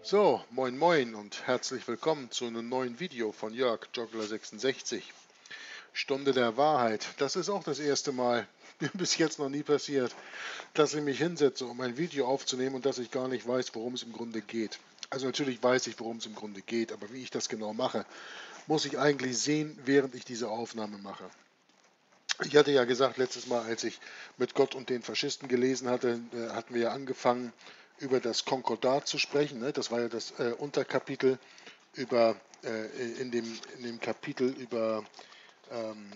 So, moin moin und herzlich willkommen zu einem neuen Video von Jörg Joggler66. Stunde der Wahrheit. Das ist auch das erste Mal, mir bis jetzt noch nie passiert, dass ich mich hinsetze, um ein Video aufzunehmen und dass ich gar nicht weiß, worum es im Grunde geht. Also natürlich weiß ich, worum es im Grunde geht, aber wie ich das genau mache, muss ich eigentlich sehen, während ich diese Aufnahme mache. Ich hatte ja gesagt, letztes Mal, als ich mit Gott und den Faschisten gelesen hatte, hatten wir ja angefangen, über das Konkordat zu sprechen. Ne? Das war ja das Unterkapitel über, in dem Kapitel über, ähm,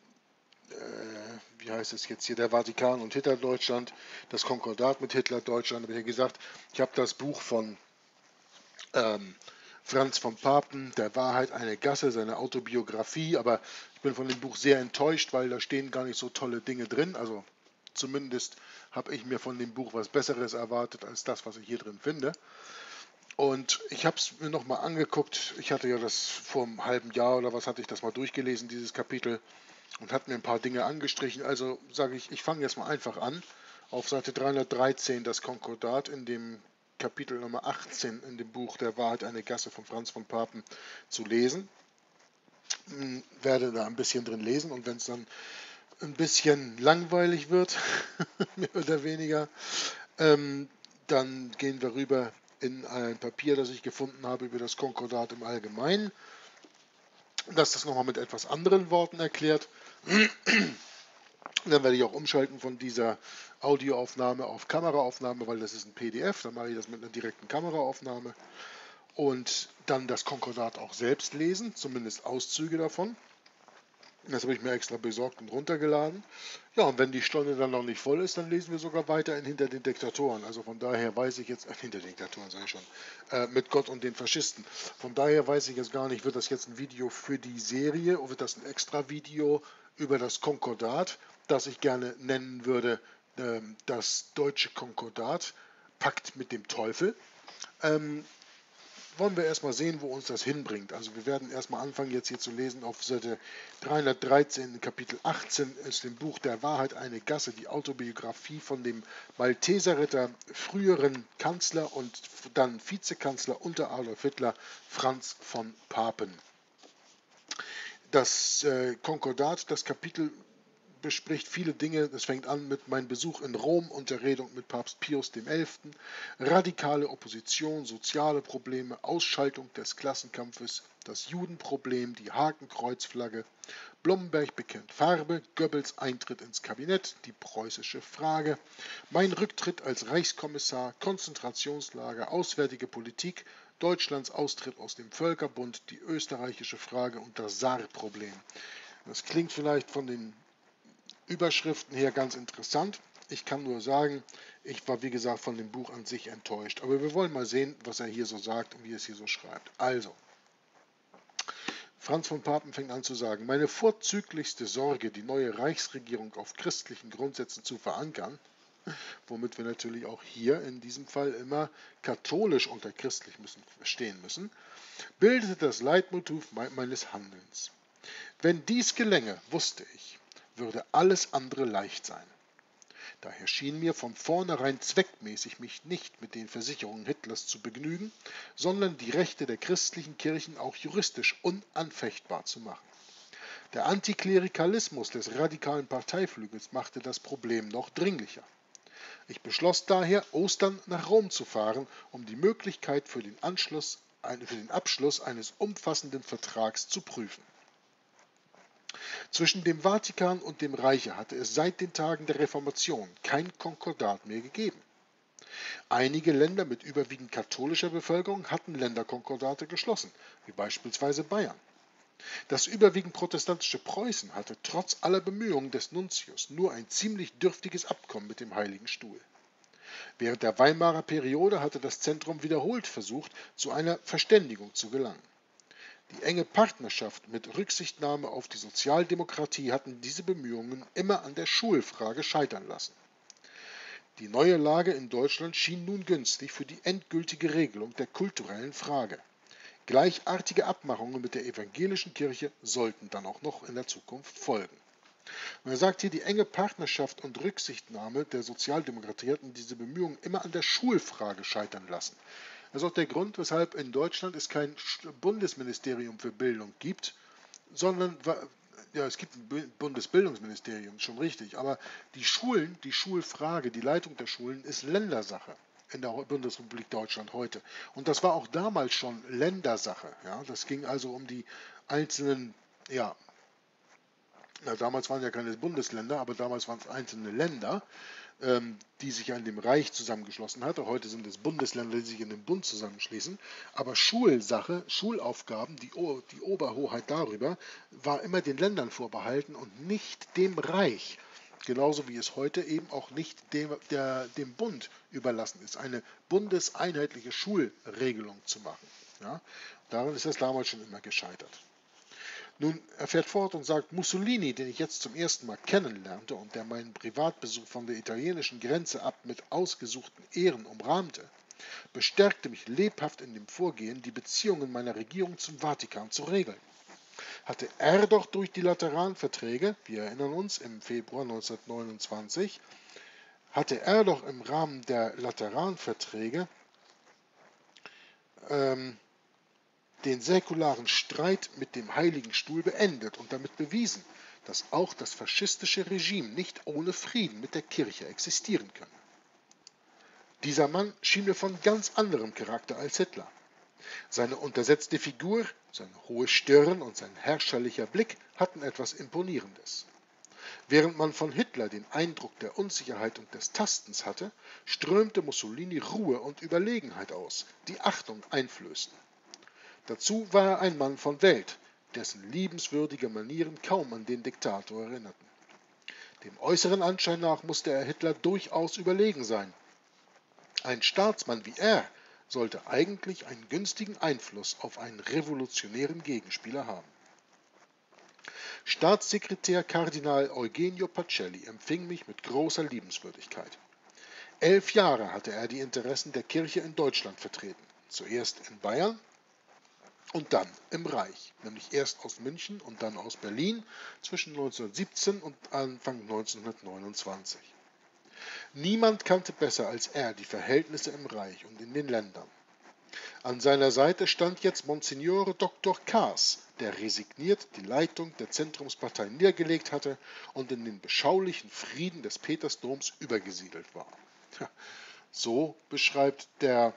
wie heißt es jetzt hier, der Vatikan und Hitlerdeutschland, das Konkordat mit Hitlerdeutschland. Da habe ich ja gesagt, ich habe das Buch von ähm, Franz von Papen, Der Wahrheit eine Gasse, seine Autobiografie, aber ich bin von dem Buch sehr enttäuscht, weil da stehen gar nicht so tolle Dinge drin. Also zumindest habe ich mir von dem Buch was Besseres erwartet als das, was ich hier drin finde. Und ich habe es mir nochmal angeguckt. Ich hatte ja das vor einem halben Jahr oder was hatte ich das mal durchgelesen, dieses Kapitel, und hat mir ein paar Dinge angestrichen. Also sage ich, ich fange jetzt mal einfach an. Auf Seite 313 das Konkordat in dem Kapitel Nummer 18 in dem Buch Der Wahrheit eine Gasse von Franz von Papen zu lesen. Werde da ein bisschen drin lesen und wenn es dann ein bisschen langweilig wird, mehr oder weniger, dann gehen wir rüber in ein Papier, das ich gefunden habe über das Konkordat im Allgemeinen, das nochmal mit etwas anderen Worten erklärt. Dann werde ich auch umschalten von dieser Audioaufnahme auf Kameraaufnahme, weil das ist ein PDF. Dann mache ich das mit einer direkten Kameraaufnahme. Und dann das Konkordat auch selbst lesen, zumindest Auszüge davon. Das habe ich mir extra besorgt und runtergeladen. Ja, und wenn die Stunde dann noch nicht voll ist, dann lesen wir sogar weiter in Hinter den Diktatoren. Also von daher weiß ich jetzt, hinter den Diktatoren sage ich schon, mit Gott und den Faschisten. Von daher weiß ich jetzt gar nicht, wird das jetzt ein Video für die Serie oder wird das ein extra Video über das Konkordat, das ich gerne nennen würde, das deutsche Konkordat, Pakt mit dem Teufel. Wollen wir erstmal sehen, wo uns das hinbringt. Also wir werden erstmal anfangen jetzt hier zu lesen auf Seite 313, Kapitel 18 aus dem Buch Der Wahrheit eine Gasse, die Autobiografie von dem Malteserritter, früheren Kanzler und dann Vizekanzler unter Adolf Hitler, Franz von Papen. Das Konkordat, das Kapitel bespricht viele Dinge. Es fängt an mit meinem Besuch in Rom und der Redung mit Papst Pius XI., radikale Opposition, soziale Probleme, Ausschaltung des Klassenkampfes, das Judenproblem, die Hakenkreuzflagge, Blomberg bekennt Farbe, Goebbels Eintritt ins Kabinett, die preußische Frage, mein Rücktritt als Reichskommissar, Konzentrationslager, auswärtige Politik, Deutschlands Austritt aus dem Völkerbund, die österreichische Frage und das Saarproblem. Das klingt vielleicht von den Überschriften her ganz interessant. Ich kann nur sagen, ich war wie gesagt von dem Buch an sich enttäuscht. Aber wir wollen mal sehen, was er hier so sagt und wie er es hier so schreibt. Also, Franz von Papen fängt an zu sagen, meine vorzüglichste Sorge, die neue Reichsregierung auf christlichen Grundsätzen zu verankern, womit wir natürlich auch hier in diesem Fall immer katholisch unter christlich verstehen müssen, bildete das Leitmotiv meines Handelns. Wenn dies gelänge, wusste ich, würde alles andere leicht sein. Daher schien mir von vornherein zweckmäßig, mich nicht mit den Versicherungen Hitlers zu begnügen, sondern die Rechte der christlichen Kirchen auch juristisch unanfechtbar zu machen. Der Antiklerikalismus des radikalen Parteiflügels machte das Problem noch dringlicher. Ich beschloss daher, Ostern nach Rom zu fahren, um die Möglichkeit für den Abschluss eines umfassenden Vertrags zu prüfen. Zwischen dem Vatikan und dem Reiche hatte es seit den Tagen der Reformation kein Konkordat mehr gegeben. Einige Länder mit überwiegend katholischer Bevölkerung hatten Länderkonkordate geschlossen, wie beispielsweise Bayern. Das überwiegend protestantische Preußen hatte trotz aller Bemühungen des Nuntius nur ein ziemlich dürftiges Abkommen mit dem Heiligen Stuhl. Während der Weimarer Periode hatte das Zentrum wiederholt versucht, zu einer Verständigung zu gelangen. Die enge Partnerschaft mit Rücksichtnahme auf die Sozialdemokratie hatten diese Bemühungen immer an der Schulfrage scheitern lassen. Die neue Lage in Deutschland schien nun günstig für die endgültige Regelung der kulturellen Frage. Gleichartige Abmachungen mit der evangelischen Kirche sollten dann auch noch in der Zukunft folgen. Und er sagt hier, die enge Partnerschaft und Rücksichtnahme der Sozialdemokratie hatten diese Bemühungen immer an der Schulfrage scheitern lassen. Das ist auch der Grund, weshalb in Deutschland es kein Bundesministerium für Bildung gibt, sondern ja, es gibt ein Bundesbildungsministerium, schon richtig, aber die Schulen, die Schulfrage, die Leitung der Schulen ist Ländersache in der Bundesrepublik Deutschland heute. Und das war auch damals schon Ländersache. Ja? Das ging also um die einzelnen, ja, damals waren ja keine Bundesländer, aber damals waren es einzelne Länder, die sich an dem Reich zusammengeschlossen hatte. Heute sind es Bundesländer, die sich in den Bund zusammenschließen. Aber Schulsache, Schulaufgaben, die Oberhoheit darüber, war immer den Ländern vorbehalten und nicht dem Reich. Genauso wie es heute eben auch nicht dem Bund überlassen ist, eine bundeseinheitliche Schulregelung zu machen. Ja? Daran ist das damals schon immer gescheitert. Nun, er fährt fort und sagt, Mussolini, den ich jetzt zum ersten Mal kennenlernte und der meinen Privatbesuch von der italienischen Grenze ab mit ausgesuchten Ehren umrahmte, bestärkte mich lebhaft in dem Vorgehen, die Beziehungen meiner Regierung zum Vatikan zu regeln. Hatte er doch durch die Lateranverträge, wir erinnern uns, im Februar 1929, hatte er doch im Rahmen der Lateranverträge den säkularen Streit mit dem Heiligen Stuhl beendet und damit bewiesen, dass auch das faschistische Regime nicht ohne Frieden mit der Kirche existieren könne. Dieser Mann schien mir von ganz anderem Charakter als Hitler. Seine untersetzte Figur, seine hohe Stirn und sein herrscherlicher Blick hatten etwas Imponierendes. Während man von Hitler den Eindruck der Unsicherheit und des Tastens hatte, strömte Mussolini Ruhe und Überlegenheit aus, die Achtung einflößten. Dazu war er ein Mann von Welt, dessen liebenswürdige Manieren kaum an den Diktator erinnerten. Dem äußeren Anschein nach musste er Hitler durchaus überlegen sein. Ein Staatsmann wie er sollte eigentlich einen günstigen Einfluss auf einen revolutionären Gegenspieler haben. Staatssekretär Kardinal Eugenio Pacelli empfing mich mit großer Liebenswürdigkeit. 11 Jahre hatte er die Interessen der Kirche in Deutschland vertreten, zuerst in Bayern und dann im Reich, nämlich erst aus München und dann aus Berlin zwischen 1917 und Anfang 1929. Niemand kannte besser als er die Verhältnisse im Reich und in den Ländern. An seiner Seite stand jetzt Monsignore Dr. Kaas, der resigniert die Leitung der Zentrumspartei niedergelegt hatte und in den beschaulichen Frieden des Petersdoms übergesiedelt war. So beschreibt der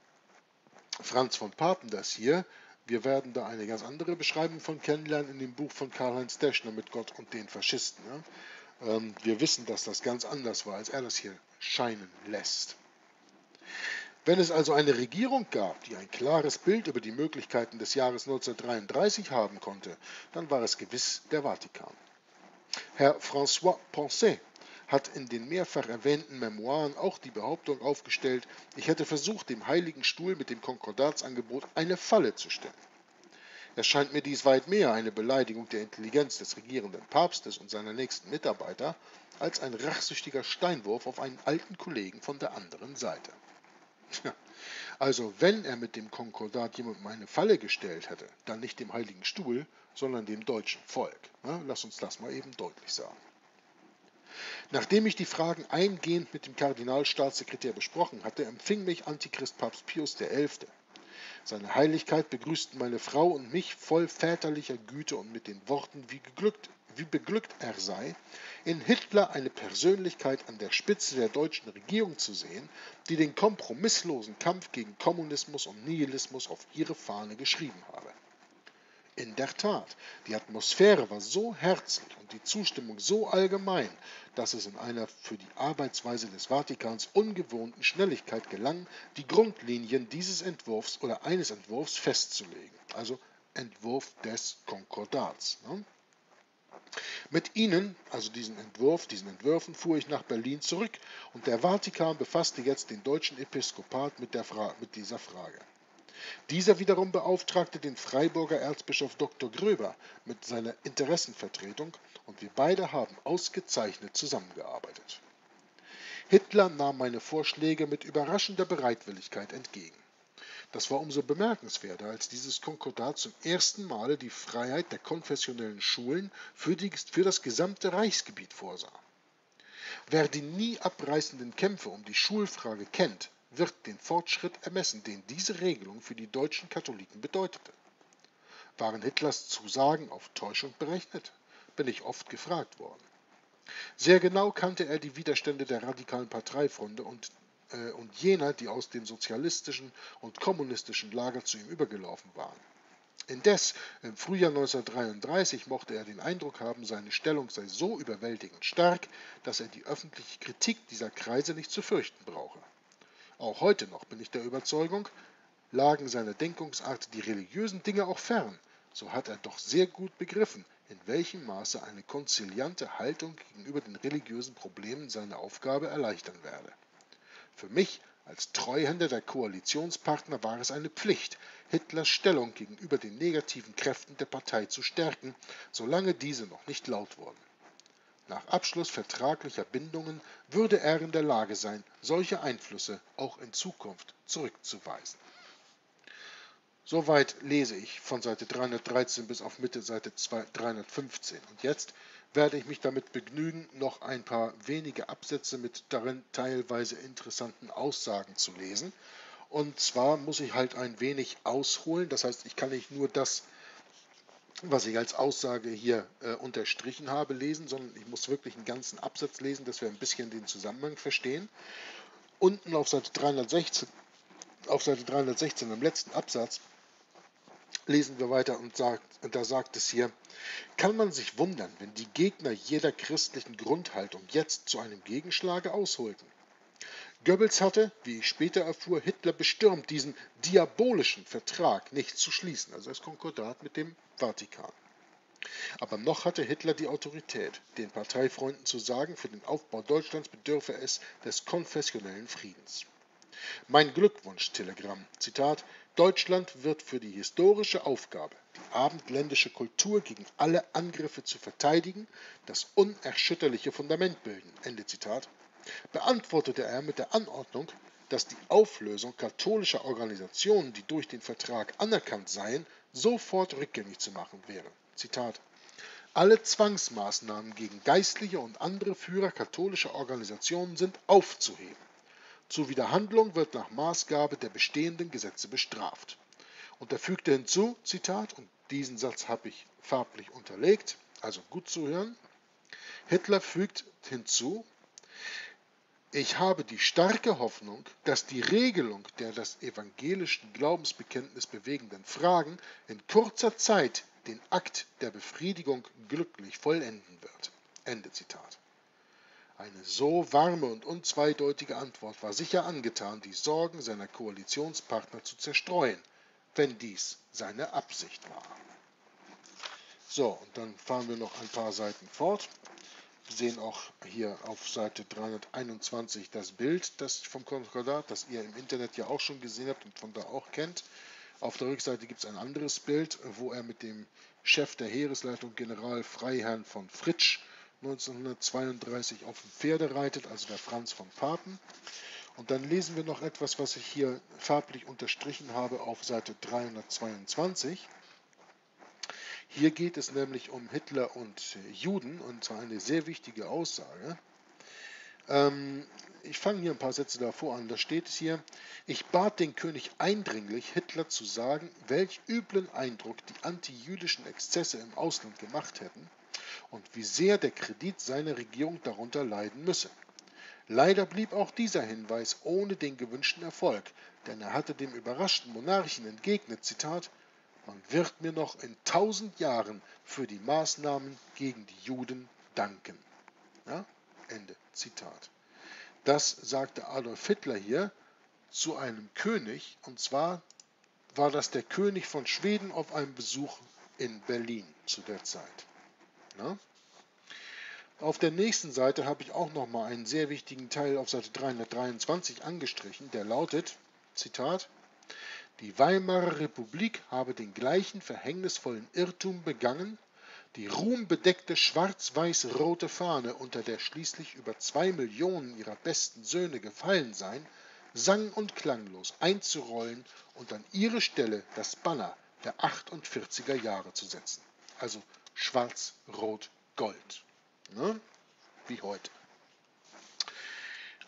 Franz von Papen das hier. Wir werden da eine ganz andere Beschreibung von kennenlernen in dem Buch von Karl-Heinz Deschner mit Gott und den Faschisten. Ja? Wir wissen, dass das ganz anders war, als er das hier scheinen lässt. Wenn es also eine Regierung gab, die ein klares Bild über die Möglichkeiten des Jahres 1933 haben konnte, dann war es gewiss der Vatikan. Herr François Poncet hat in den mehrfach erwähnten Memoiren auch die Behauptung aufgestellt, ich hätte versucht, dem Heiligen Stuhl mit dem Konkordatsangebot eine Falle zu stellen. Es scheint mir dies weit mehr eine Beleidigung der Intelligenz des regierenden Papstes und seiner nächsten Mitarbeiter als ein rachsüchtiger Steinwurf auf einen alten Kollegen von der anderen Seite. Also wenn er mit dem Konkordat jemandem eine Falle gestellt hätte, dann nicht dem Heiligen Stuhl, sondern dem deutschen Volk. Lass uns das mal eben deutlich sagen. Nachdem ich die Fragen eingehend mit dem Kardinalstaatssekretär besprochen hatte, empfing mich Antichrist Papst Pius XI. Seine Heiligkeit begrüßten meine Frau und mich voll väterlicher Güte und mit den Worten, wie beglückt er sei, in Hitler eine Persönlichkeit an der Spitze der deutschen Regierung zu sehen, die den kompromisslosen Kampf gegen Kommunismus und Nihilismus auf ihre Fahne geschrieben habe. In der Tat, die Atmosphäre war so herzlich und die Zustimmung so allgemein, dass es in einer für die Arbeitsweise des Vatikans ungewohnten Schnelligkeit gelang, die Grundlinien dieses Entwurfs oder eines Entwurfs festzulegen, also Entwurf des Konkordats. Mit ihnen, also diesen Entwürfen, fuhr ich nach Berlin zurück und der Vatikan befasste jetzt den deutschen Episkopat mit dieser Frage. Dieser wiederum beauftragte den Freiburger Erzbischof Dr. Gröber mit seiner Interessenvertretung und wir beide haben ausgezeichnet zusammengearbeitet. Hitler nahm meine Vorschläge mit überraschender Bereitwilligkeit entgegen. Das war umso bemerkenswerter, als dieses Konkordat zum ersten Male die Freiheit der konfessionellen Schulen für das gesamte Reichsgebiet vorsah. Wer die nie abreißenden Kämpfe um die Schulfrage kennt, wird den Fortschritt ermessen, den diese Regelung für die deutschen Katholiken bedeutete. Waren Hitlers Zusagen auf Täuschung berechnet? Bin ich oft gefragt worden. Sehr genau kannte er die Widerstände der radikalen Parteifreunde und jener, die aus dem sozialistischen und kommunistischen Lager zu ihm übergelaufen waren. Indes, im Frühjahr 1933 mochte er den Eindruck haben, seine Stellung sei so überwältigend stark, dass er die öffentliche Kritik dieser Kreise nicht zu fürchten brauche. Auch heute noch bin ich der Überzeugung, lagen seiner Denkungsart die religiösen Dinge auch fern, so hat er doch sehr gut begriffen, in welchem Maße eine konziliante Haltung gegenüber den religiösen Problemen seine Aufgabe erleichtern werde. Für mich als Treuhänder der Koalitionspartner war es eine Pflicht, Hitlers Stellung gegenüber den negativen Kräften der Partei zu stärken, solange diese noch nicht laut wurden. Nach Abschluss vertraglicher Bindungen würde er in der Lage sein, solche Einflüsse auch in Zukunft zurückzuweisen. Soweit lese ich von Seite 313 bis auf Mitte Seite 315. Und jetzt werde ich mich damit begnügen, noch ein paar wenige Absätze mit darin teilweise interessanten Aussagen zu lesen. Und zwar muss ich halt ein wenig ausholen, das heißt, ich kann nicht nur das, was ich als Aussage hier unterstrichen habe, lesen, sondern ich muss wirklich einen ganzen Absatz lesen, dass wir ein bisschen den Zusammenhang verstehen. Unten auf Seite 316 im letzten Absatz lesen wir weiter und da sagt es hier, kann man sich wundern, wenn die Gegner jeder christlichen Grundhaltung jetzt zu einem Gegenschlage ausholten. Goebbels hatte, wie ich später erfuhr, Hitler bestürmt, diesen diabolischen Vertrag nicht zu schließen, also das Konkordat mit dem Vatikan. Aber noch hatte Hitler die Autorität, den Parteifreunden zu sagen, für den Aufbau Deutschlands bedürfe es des konfessionellen Friedens. Mein Glückwunsch-Telegramm, Zitat, Deutschland wird für die historische Aufgabe, die abendländische Kultur gegen alle Angriffe zu verteidigen, das unerschütterliche Fundament bilden, Ende Zitat, beantwortete er mit der Anordnung, dass die Auflösung katholischer Organisationen, die durch den Vertrag anerkannt seien, sofort rückgängig zu machen wäre. Zitat, alle Zwangsmaßnahmen gegen Geistliche und andere Führer katholischer Organisationen sind aufzuheben. Zuwiderhandlung wird nach Maßgabe der bestehenden Gesetze bestraft. Und er fügte hinzu, Zitat, und diesen Satz habe ich farblich unterlegt, also gut zuhören, Hitler fügt hinzu, ich habe die starke Hoffnung, dass die Regelung der das evangelischen Glaubensbekenntnis bewegenden Fragen in kurzer Zeit den Akt der Befriedigung glücklich vollenden wird. Ende Zitat. Eine so warme und unzweideutige Antwort war sicher angetan, die Sorgen seiner Koalitionspartner zu zerstreuen, wenn dies seine Absicht war. So, und dann fahren wir noch ein paar Seiten fort. Wir sehen auch hier auf Seite 321 das Bild vom Konkordat, das ihr im Internet ja auch schon gesehen habt und von da auch kennt. Auf der Rückseite gibt es ein anderes Bild, wo er mit dem Chef der Heeresleitung, General Freiherrn von Fritsch, 1932 auf dem Pferde reitet, also der Franz von Papen. Und dann lesen wir noch etwas, was ich hier farblich unterstrichen habe auf Seite 322. Hier geht es nämlich um Hitler und Juden, und zwar eine sehr wichtige Aussage. Ich fange hier ein paar Sätze davor an. Da steht es hier, ich bat den König eindringlich, Hitler zu sagen, welch üblen Eindruck die antijüdischen Exzesse im Ausland gemacht hätten und wie sehr der Kredit seiner Regierung darunter leiden müsse. Leider blieb auch dieser Hinweis ohne den gewünschten Erfolg, denn er hatte dem überraschten Monarchen entgegnet, Zitat, man wird mir noch in 1000 Jahren für die Maßnahmen gegen die Juden danken. Ja? Ende Zitat. Das sagte Adolf Hitler hier zu einem König, und zwar war das der König von Schweden auf einem Besuch in Berlin zu der Zeit. Ja? Auf der nächsten Seite habe ich auch nochmal einen sehr wichtigen Teil auf Seite 323 angestrichen, der lautet, Zitat, die Weimarer Republik habe den gleichen verhängnisvollen Irrtum begangen, die ruhmbedeckte schwarz-weiß-rote Fahne, unter der schließlich über 2 Millionen ihrer besten Söhne gefallen seien, sang- und klanglos einzurollen und an ihre Stelle das Banner der 48er Jahre zu setzen. Also schwarz-rot-gold. Ne? Wie heute.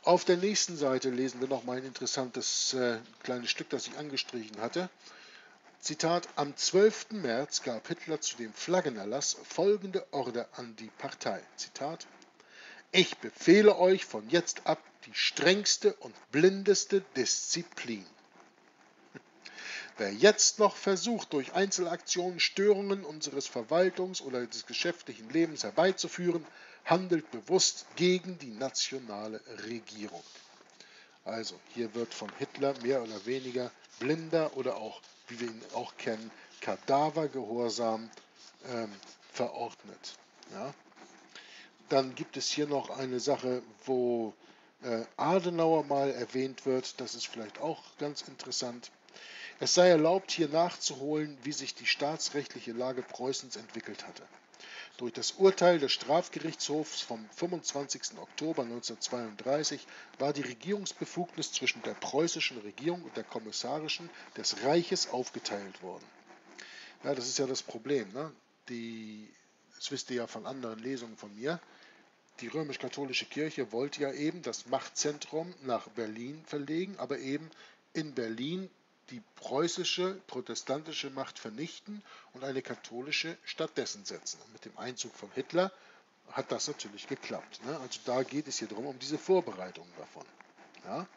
Auf der nächsten Seite lesen wir noch mal ein interessantes kleines Stück, das ich angestrichen hatte. Zitat: Am 12. März gab Hitler zu dem Flaggenerlass folgende Order an die Partei. Zitat: Ich befehle euch von jetzt ab die strengste und blindeste Disziplin. Wer jetzt noch versucht, durch Einzelaktionen Störungen unseres Verwaltungs- oder des geschäftlichen Lebens herbeizuführen, handelt bewusst gegen die nationale Regierung. Also hier wird von Hitler mehr oder weniger blinder oder auch, wie wir ihn auch kennen, Kadavergehorsam verordnet. Ja? Dann gibt es hier noch eine Sache, wo Adenauer mal erwähnt wird. Das ist vielleicht auch ganz interessant. Es sei erlaubt, hier nachzuholen, wie sich die staatsrechtliche Lage Preußens entwickelt hatte. Durch das Urteil des Strafgerichtshofs vom 25. Oktober 1932 war die Regierungsbefugnis zwischen der preußischen Regierung und der kommissarischen des Reiches aufgeteilt worden. Ja, das ist ja das Problem. Ne? Das wisst ihr ja von anderen Lesungen von mir. Die römisch-katholische Kirche wollte ja eben das Machtzentrum nach Berlin verlegen, aber eben in Berlin die preußische protestantische Macht vernichten und eine katholische stattdessen setzen. Und mit dem Einzug von Hitler hat das natürlich geklappt. Ne? Also da geht es hier drum, um diese Vorbereitungen davon. Ja?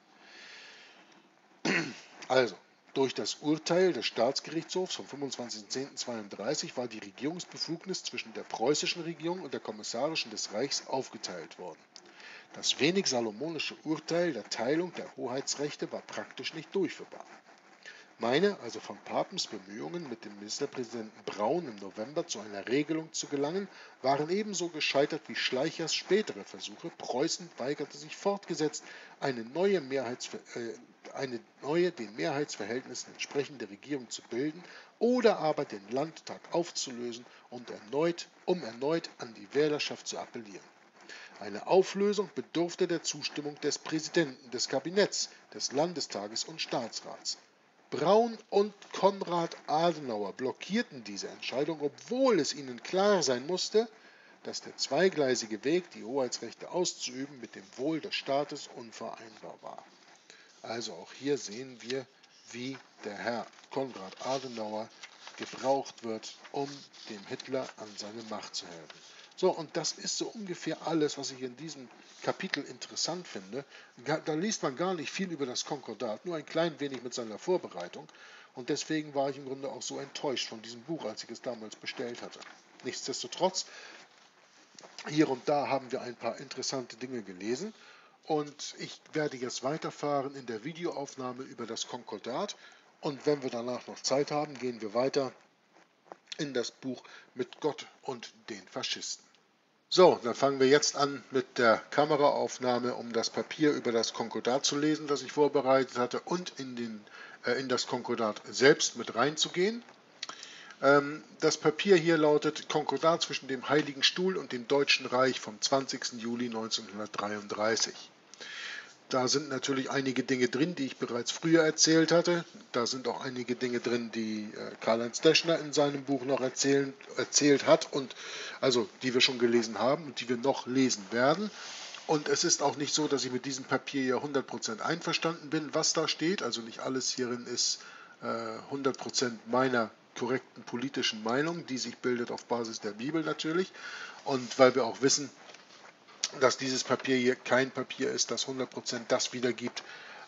Also, durch das Urteil des Staatsgerichtshofs vom 25.10.32 war die Regierungsbefugnis zwischen der preußischen Regierung und der kommissarischen des Reichs aufgeteilt worden. Das wenig salomonische Urteil der Teilung der Hoheitsrechte war praktisch nicht durchführbar. Meine, also von Papens Bemühungen, mit dem Ministerpräsidenten Braun im November zu einer Regelung zu gelangen, waren ebenso gescheitert wie Schleichers spätere Versuche. Preußen weigerte sich fortgesetzt, eine neue den Mehrheitsverhältnissen entsprechende Regierung zu bilden oder aber den Landtag aufzulösen und um erneut an die Wählerschaft zu appellieren. Eine Auflösung bedurfte der Zustimmung des Präsidenten, des Kabinetts, des Landestages und Staatsrats. Braun und Konrad Adenauer blockierten diese Entscheidung, obwohl es ihnen klar sein musste, dass der zweigleisige Weg, die Hoheitsrechte auszuüben, mit dem Wohl des Staates unvereinbar war. Also auch hier sehen wir, wie der Herr Konrad Adenauer gebraucht wird, um dem Hitler an seine Macht zu helfen. So, und das ist so ungefähr alles, was ich in diesem Kapitel interessant finde. Da liest man gar nicht viel über das Konkordat, nur ein klein wenig mit seiner Vorbereitung. Und deswegen war ich im Grunde auch so enttäuscht von diesem Buch, als ich es damals bestellt hatte. Nichtsdestotrotz, hier und da haben wir ein paar interessante Dinge gelesen. Und ich werde jetzt weiterfahren in der Videoaufnahme über das Konkordat. Und wenn wir danach noch Zeit haben, gehen wir weiter in das Buch mit Gott und den Faschisten. So, dann fangen wir jetzt an mit der Kameraaufnahme, um das Papier über das Konkordat zu lesen, das ich vorbereitet hatte, und in das Konkordat selbst mit reinzugehen. Das Papier hier lautet Konkordat zwischen dem Heiligen Stuhl und dem Deutschen Reich vom 20. Juli 1933. Da sind natürlich einige Dinge drin, die ich bereits früher erzählt hatte. Da sind auch einige Dinge drin, die Karl-Heinz Deschner in seinem Buch noch erzählt hat, und also die wir schon gelesen haben und die wir noch lesen werden. Und es ist auch nicht so, dass ich mit diesem Papier hier 100% einverstanden bin, was da steht. Also nicht alles hierin ist 100% meiner korrekten politischen Meinung, die sich bildet auf Basis der Bibel natürlich. Und weil wir auch wissen, dass dieses Papier hier kein Papier ist, das 100% das wiedergibt,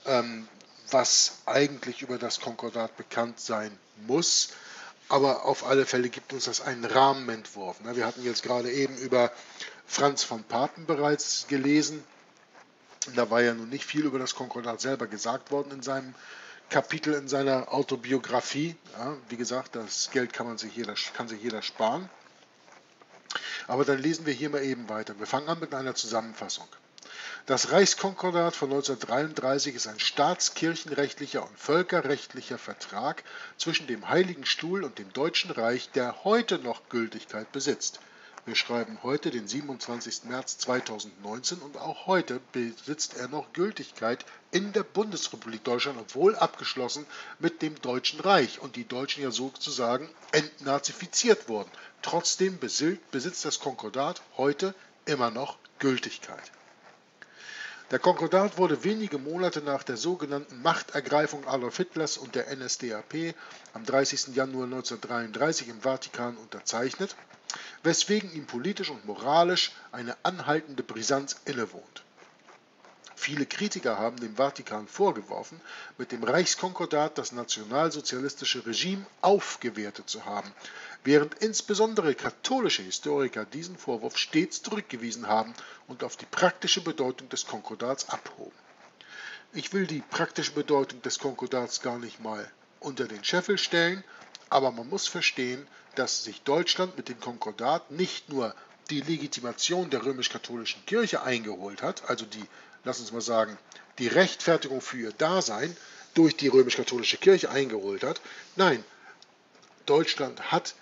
was eigentlich über das Konkordat bekannt sein muss. Aber auf alle Fälle gibt uns das einen Rahmenentwurf. Wir hatten jetzt gerade eben über Franz von Papen bereits gelesen. Da war ja nun nicht viel über das Konkordat selber gesagt worden in seinem Kapitel, in seiner Autobiografie. Ja, wie gesagt, das Geld kann sich jeder sparen. Aber dann lesen wir hier mal eben weiter. Wir fangen an mit einer Zusammenfassung. Das Reichskonkordat von 1933 ist ein staatskirchenrechtlicher und völkerrechtlicher Vertrag zwischen dem Heiligen Stuhl und dem Deutschen Reich, der heute noch Gültigkeit besitzt. Wir schreiben heute den 27. März 2019 und auch heute besitzt er noch Gültigkeit in der Bundesrepublik Deutschland, obwohl abgeschlossen mit dem Deutschen Reich und die Deutschen ja sozusagen entnazifiziert wurden. Trotzdem besitzt das Konkordat heute immer noch Gültigkeit. Der Konkordat wurde wenige Monate nach der sogenannten Machtergreifung Adolf Hitlers und der NSDAP am 30. Januar 1933 im Vatikan unterzeichnet, weswegen ihm politisch und moralisch eine anhaltende Brisanz innewohnt. Viele Kritiker haben dem Vatikan vorgeworfen, mit dem Reichskonkordat das nationalsozialistische Regime aufgewertet zu haben, während insbesondere katholische Historiker diesen Vorwurf stets zurückgewiesen haben und auf die praktische Bedeutung des Konkordats abhoben. Ich will die praktische Bedeutung des Konkordats gar nicht mal unter den Scheffel stellen, aber man muss verstehen, dass sich Deutschland mit dem Konkordat nicht nur die Legitimation der römisch-katholischen Kirche eingeholt hat, also die, lass uns mal sagen, die Rechtfertigung für ihr Dasein durch die römisch-katholische Kirche eingeholt hat. Nein, Deutschland hat,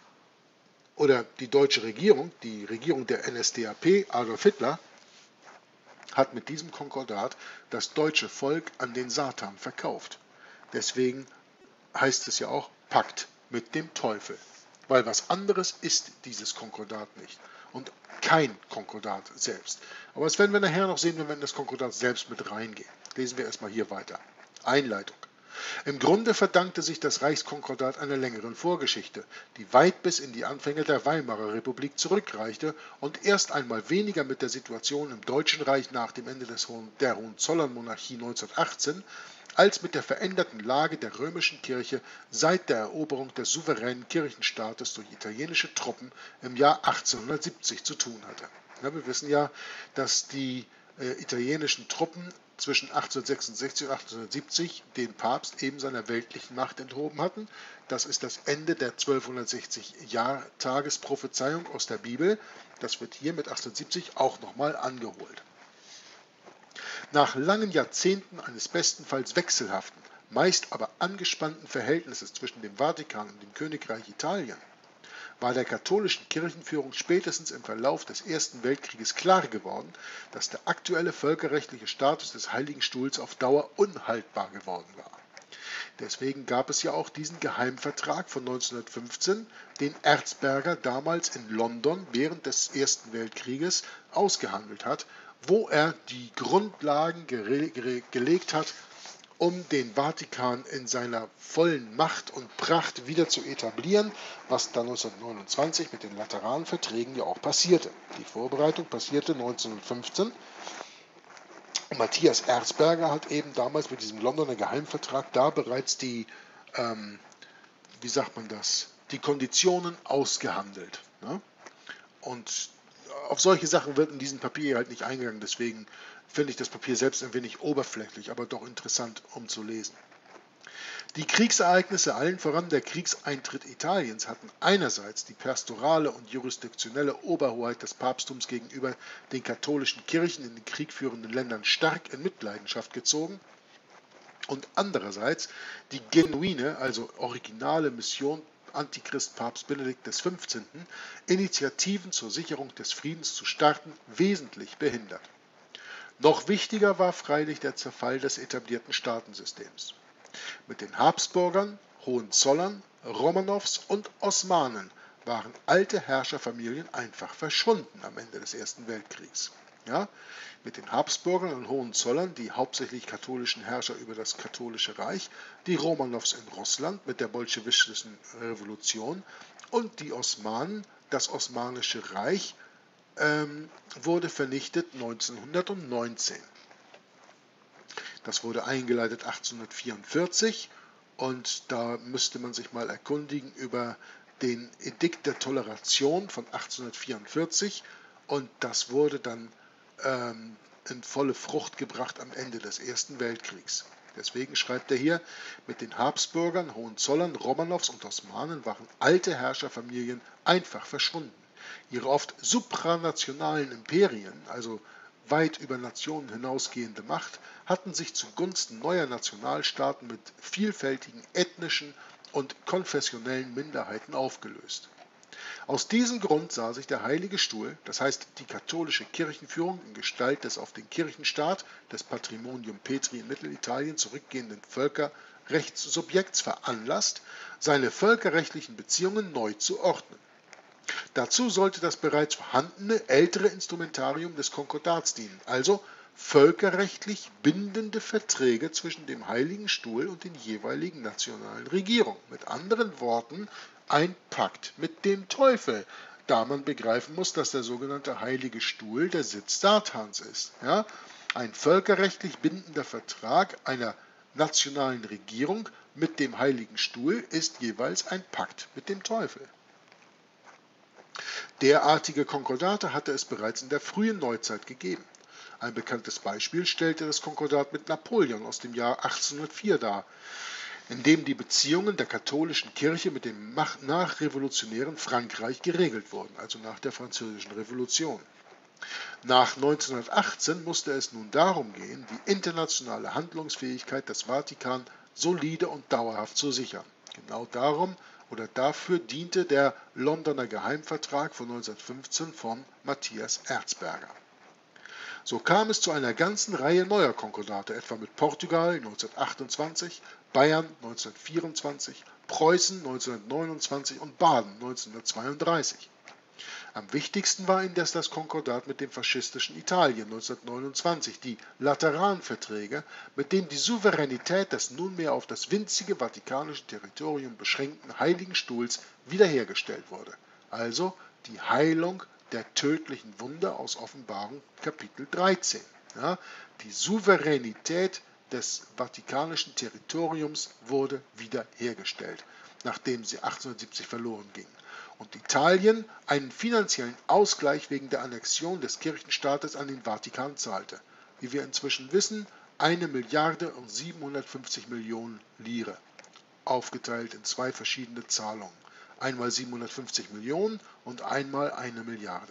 oder die deutsche Regierung, die Regierung der NSDAP, Adolf Hitler, hat mit diesem Konkordat das deutsche Volk an den Satan verkauft. Deswegen heißt es ja auch Pakt mit dem Teufel. Weil was anderes ist dieses Konkordat nicht. Und kein Konkordat selbst. Aber das werden wir nachher noch sehen, wenn wir in das Konkordat selbst mit reingehen. Lesen wir erstmal hier weiter. Einleitung. Im Grunde verdankte sich das Reichskonkordat einer längeren Vorgeschichte, die weit bis in die Anfänge der Weimarer Republik zurückreichte und erst einmal weniger mit der Situation im Deutschen Reich nach dem Ende der Hohenzollernmonarchie 1918 als mit der veränderten Lage der römischen Kirche seit der Eroberung des souveränen Kirchenstaates durch italienische Truppen im Jahr 1870 zu tun hatte. Ja, wir wissen ja, dass die italienischen Truppen zwischen 1866 und 1870 den Papst eben seiner weltlichen Macht enthoben hatten. Das ist das Ende der 1260-Jahr-Tagesprophezeiung aus der Bibel. Das wird hier mit 1870 auch nochmal angeholt. Nach langen Jahrzehnten eines bestenfalls wechselhaften, meist aber angespannten Verhältnisses zwischen dem Vatikan und dem Königreich Italien war der katholischen Kirchenführung spätestens im Verlauf des Ersten Weltkrieges klar geworden, dass der aktuelle völkerrechtliche Status des Heiligen Stuhls auf Dauer unhaltbar geworden war. Deswegen gab es ja auch diesen Geheimvertrag von 1915, den Erzberger damals in London während des Ersten Weltkrieges ausgehandelt hat, wo er die Grundlagen gelegt hat, um den Vatikan in seiner vollen Macht und Pracht wieder zu etablieren, was dann 1929 mit den Lateranverträgen ja auch passierte. Die Vorbereitung passierte 1915. Matthias Erzberger hat eben damals mit diesem Londoner Geheimvertrag da bereits die, die Konditionen ausgehandelt. Ne? Und auf solche Sachen wird in diesem Papier halt nicht eingegangen, deswegen finde ich das Papier selbst ein wenig oberflächlich, aber doch interessant, um zu lesen. Die Kriegsereignisse, allen voran der Kriegseintritt Italiens, hatten einerseits die pastorale und jurisdiktionelle Oberhoheit des Papsttums gegenüber den katholischen Kirchen in den kriegführenden Ländern stark in Mitleidenschaft gezogen und andererseits die genuine, also originale Mission Antichrist Papst Benedikt XV. Initiativen zur Sicherung des Friedens zu starten, wesentlich behindert. Noch wichtiger war freilich der Zerfall des etablierten Staatensystems. Mit den Habsburgern, Hohenzollern, Romanows und Osmanen waren alte Herrscherfamilien einfach verschwunden am Ende des Ersten Weltkriegs. Ja, mit den Habsburgern und Hohenzollern, die hauptsächlich katholischen Herrscher über das katholische Reich, die Romanows in Russland mit der bolschewistischen Revolution und die Osmanen, das Osmanische Reich, wurde vernichtet 1919. Das wurde eingeleitet 1844 und da müsste man sich mal erkundigen über den Edikt der Toleration von 1844 und das wurde dann in volle Frucht gebracht am Ende des Ersten Weltkriegs. Deswegen schreibt er hier, mit den Habsburgern, Hohenzollern, Romanows und Osmanen waren alte Herrscherfamilien einfach verschwunden. Ihre oft supranationalen Imperien, also weit über Nationen hinausgehende Macht, hatten sich zugunsten neuer Nationalstaaten mit vielfältigen ethnischen und konfessionellen Minderheiten aufgelöst. Aus diesem Grund sah sich der Heilige Stuhl, das heißt die katholische Kirchenführung in Gestalt des auf den Kirchenstaat, des Patrimonium Petri in Mittelitalien zurückgehenden Völkerrechtssubjekts veranlasst, seine völkerrechtlichen Beziehungen neu zu ordnen. Dazu sollte das bereits vorhandene ältere Instrumentarium des Konkordats dienen, also völkerrechtlich bindende Verträge zwischen dem Heiligen Stuhl und den jeweiligen nationalen Regierungen. Mit anderen Worten, ein Pakt mit dem Teufel, da man begreifen muss, dass der sogenannte Heilige Stuhl der Sitz Satans ist. Ja? Ein völkerrechtlich bindender Vertrag einer nationalen Regierung mit dem Heiligen Stuhl ist jeweils ein Pakt mit dem Teufel. Derartige Konkordate hatte es bereits in der frühen Neuzeit gegeben. Ein bekanntes Beispiel stellte das Konkordat mit Napoleon aus dem Jahr 1804 dar, in dem die Beziehungen der katholischen Kirche mit dem nachrevolutionären Frankreich geregelt wurden, also nach der Französischen Revolution. Nach 1918 musste es nun darum gehen, die internationale Handlungsfähigkeit des Vatikan solide und dauerhaft zu sichern. Genau darum oder dafür diente der Londoner Geheimvertrag von 1915 von Matthias Erzberger. So kam es zu einer ganzen Reihe neuer Konkordate, etwa mit Portugal 1928, Bayern 1924, Preußen 1929 und Baden 1932. Am wichtigsten war indes das Konkordat mit dem faschistischen Italien 1929, die Lateranverträge, mit denen die Souveränität des nunmehr auf das winzige vatikanische Territorium beschränkten Heiligen Stuhls wiederhergestellt wurde, also die Heilung der tödlichen Wunde aus Offenbarung Kapitel 13. Ja, die Souveränität des vatikanischen Territoriums wurde wiederhergestellt, nachdem sie 1870 verloren ging. Und Italien einen finanziellen Ausgleich wegen der Annexion des Kirchenstaates an den Vatikan zahlte. Wie wir inzwischen wissen, 1 Milliarde und 750 Millionen Lire, aufgeteilt in zwei verschiedene Zahlungen. Einmal 750 Millionen und einmal 1 Milliarde.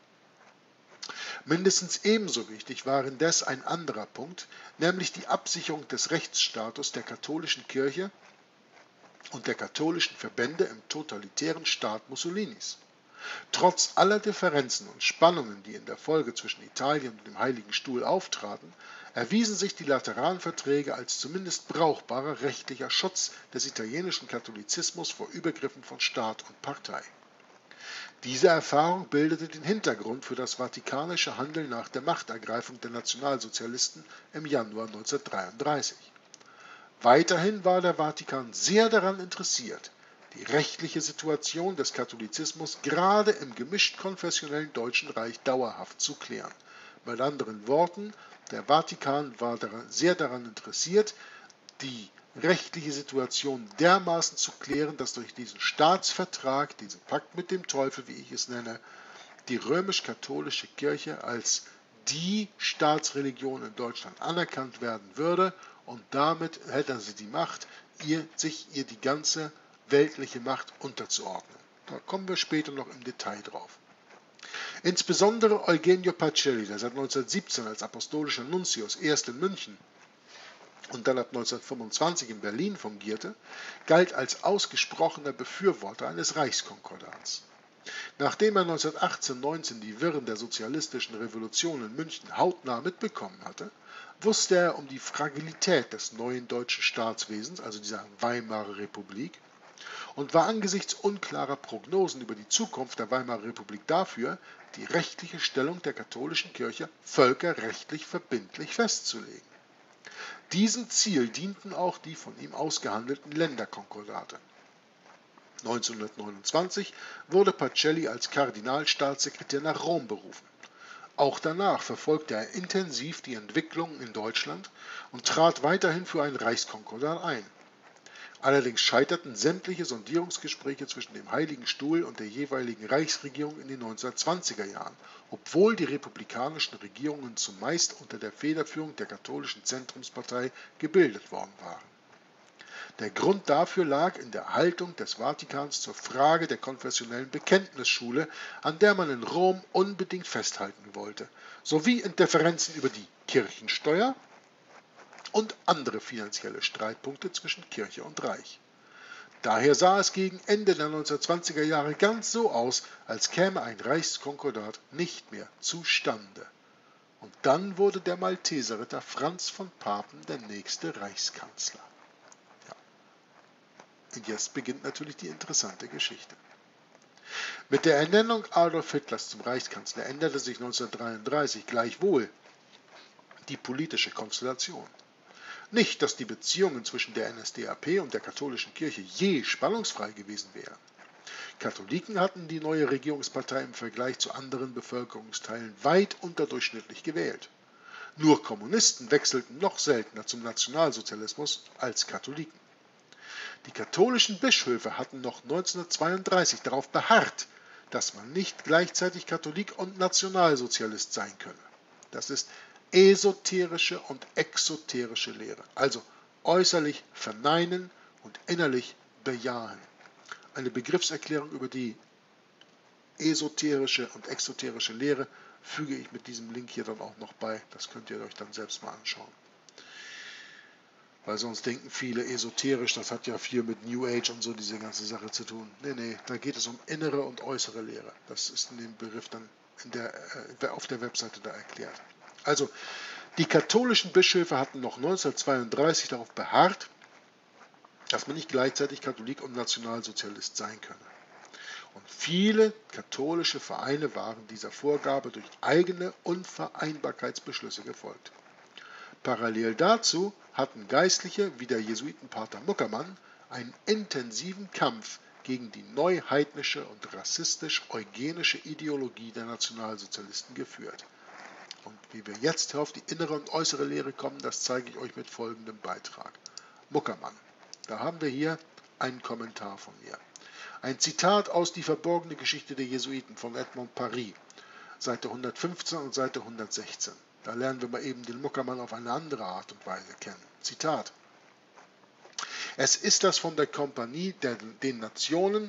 Mindestens ebenso wichtig war indes ein anderer Punkt, nämlich die Absicherung des Rechtsstatus der katholischen Kirche und der katholischen Verbände im totalitären Staat Mussolinis. Trotz aller Differenzen und Spannungen, die in der Folge zwischen Italien und dem Heiligen Stuhl auftraten, erwiesen sich die Lateranverträge als zumindest brauchbarer rechtlicher Schutz des italienischen Katholizismus vor Übergriffen von Staat und Partei. Diese Erfahrung bildete den Hintergrund für das vatikanische Handeln nach der Machtergreifung der Nationalsozialisten im Januar 1933. Weiterhin war der Vatikan sehr daran interessiert, die rechtliche Situation des Katholizismus gerade im gemischt konfessionellen Deutschen Reich dauerhaft zu klären. Mit anderen Worten, der Vatikan war sehr daran interessiert, die rechtliche Situation dermaßen zu klären, dass durch diesen Staatsvertrag, diesen Pakt mit dem Teufel, wie ich es nenne, die römisch-katholische Kirche als die Staatsreligion in Deutschland anerkannt werden würde und damit hätte sie die Macht, sich ihr die ganze weltliche Macht unterzuordnen. Da kommen wir später noch im Detail drauf. Insbesondere Eugenio Pacelli, der seit 1917 als apostolischer Nuntius erst in München und dann ab 1925 in Berlin fungierte, galt als ausgesprochener Befürworter eines Reichskonkordats. Nachdem er 1918-19 die Wirren der sozialistischen Revolution in München hautnah mitbekommen hatte, wusste er um die Fragilität des neuen deutschen Staatswesens, also dieser Weimarer Republik, und war angesichts unklarer Prognosen über die Zukunft der Weimarer Republik dafür, die rechtliche Stellung der katholischen Kirche völkerrechtlich verbindlich festzulegen. Diesem Ziel dienten auch die von ihm ausgehandelten Länderkonkordate. 1929 wurde Pacelli als Kardinalstaatssekretär nach Rom berufen. Auch danach verfolgte er intensiv die Entwicklungen in Deutschland und trat weiterhin für ein Reichskonkordat ein. Allerdings scheiterten sämtliche Sondierungsgespräche zwischen dem Heiligen Stuhl und der jeweiligen Reichsregierung in den 1920er Jahren, obwohl die republikanischen Regierungen zumeist unter der Federführung der katholischen Zentrumspartei gebildet worden waren. Der Grund dafür lag in der Haltung des Vatikans zur Frage der konfessionellen Bekenntnisschule, an der man in Rom unbedingt festhalten wollte, sowie in Differenzen über die Kirchensteuer und andere finanzielle Streitpunkte zwischen Kirche und Reich. Daher sah es gegen Ende der 1920er Jahre ganz so aus, als käme ein Reichskonkordat nicht mehr zustande. Und dann wurde der Malteserritter Franz von Papen der nächste Reichskanzler. Ja. Und jetzt beginnt natürlich die interessante Geschichte. Mit der Ernennung Adolf Hitlers zum Reichskanzler änderte sich 1933 gleichwohl die politische Konstellation. Nicht, dass die Beziehungen zwischen der NSDAP und der katholischen Kirche je spannungsfrei gewesen wären. Katholiken hatten die neue Regierungspartei im Vergleich zu anderen Bevölkerungsteilen weit unterdurchschnittlich gewählt. Nur Kommunisten wechselten noch seltener zum Nationalsozialismus als Katholiken. Die katholischen Bischöfe hatten noch 1932 darauf beharrt, dass man nicht gleichzeitig Katholik und Nationalsozialist sein könne. Das ist esoterische und exoterische Lehre, also äußerlich verneinen und innerlich bejahen. Eine Begriffserklärung über die esoterische und exoterische Lehre füge ich mit diesem Link hier dann auch noch bei. Das könnt ihr euch dann selbst mal anschauen. Weil sonst denken viele esoterisch, das hat ja viel mit New Age und so diese ganze Sache zu tun. Nee, da geht es um innere und äußere Lehre. Das ist in dem Begriff dann auf der Webseite da erklärt. Also, die katholischen Bischöfe hatten noch 1932 darauf beharrt, dass man nicht gleichzeitig Katholik und Nationalsozialist sein könne. Und viele katholische Vereine waren dieser Vorgabe durch eigene Unvereinbarkeitsbeschlüsse gefolgt. Parallel dazu hatten Geistliche wie der Jesuitenpater Muckermann einen intensiven Kampf gegen die neuheidnische und rassistisch-eugenische Ideologie der Nationalsozialisten geführt. Und wie wir jetzt auf die innere und äußere Lehre kommen, das zeige ich euch mit folgendem Beitrag. Muckermann. Da haben wir hier einen Kommentar von mir. Ein Zitat aus Die verborgene Geschichte der Jesuiten von Edmond Paris, Seite 115 und Seite 116. Da lernen wir mal eben den Muckermann auf eine andere Art und Weise kennen. Zitat. Es ist das von der Kompanie den Nationen,